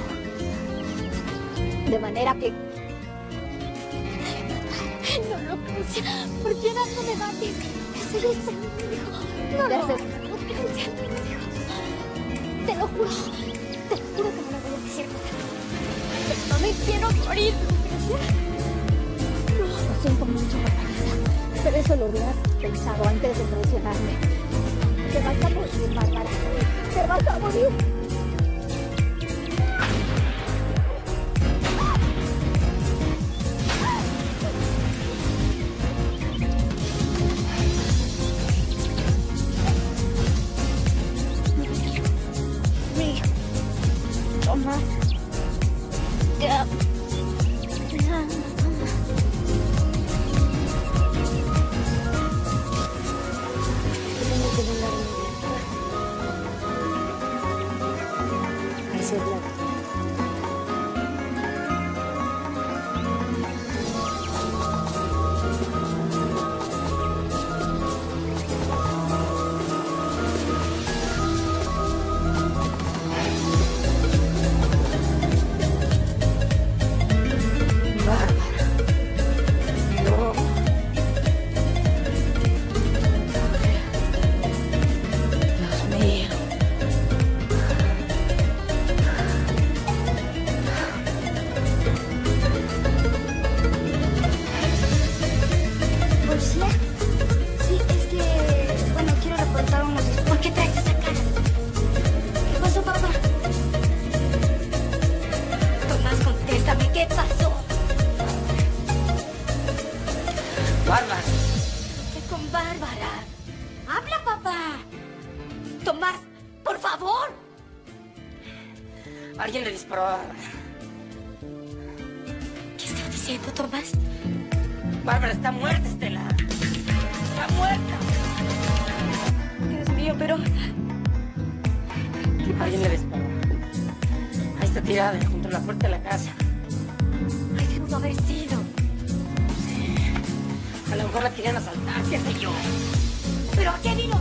De manera que... No lo crees. ¿Por qué no me mates? Te estoy esperando, me dijo. No lo haces. No te crees, me dijo. Te lo juro. Te lo juro que no lo voy a decir. No me quiero morir, Lucrecia. No. siento mucho, Barbarita. Pero eso lo hubieras pensado antes de traicionarme. Te vas a morir, Bárbara. Te vas a morir. Tomás. Ya. Bárbara. ¿Qué con Bárbara? ¡Habla, papá! Tomás, por favor. Alguien le disparó a Bárbara. ¿Qué estás diciendo, Tomás? Bárbara está muerta, Estela. Está muerta. Dios mío, pero... Alguien le disparó. Ahí está tirada, junto a la puerta de la casa. Ay, ¿qué pudo haber sido? A lo mejor la querían asaltar, qué sé yo. ¿Pero a qué vino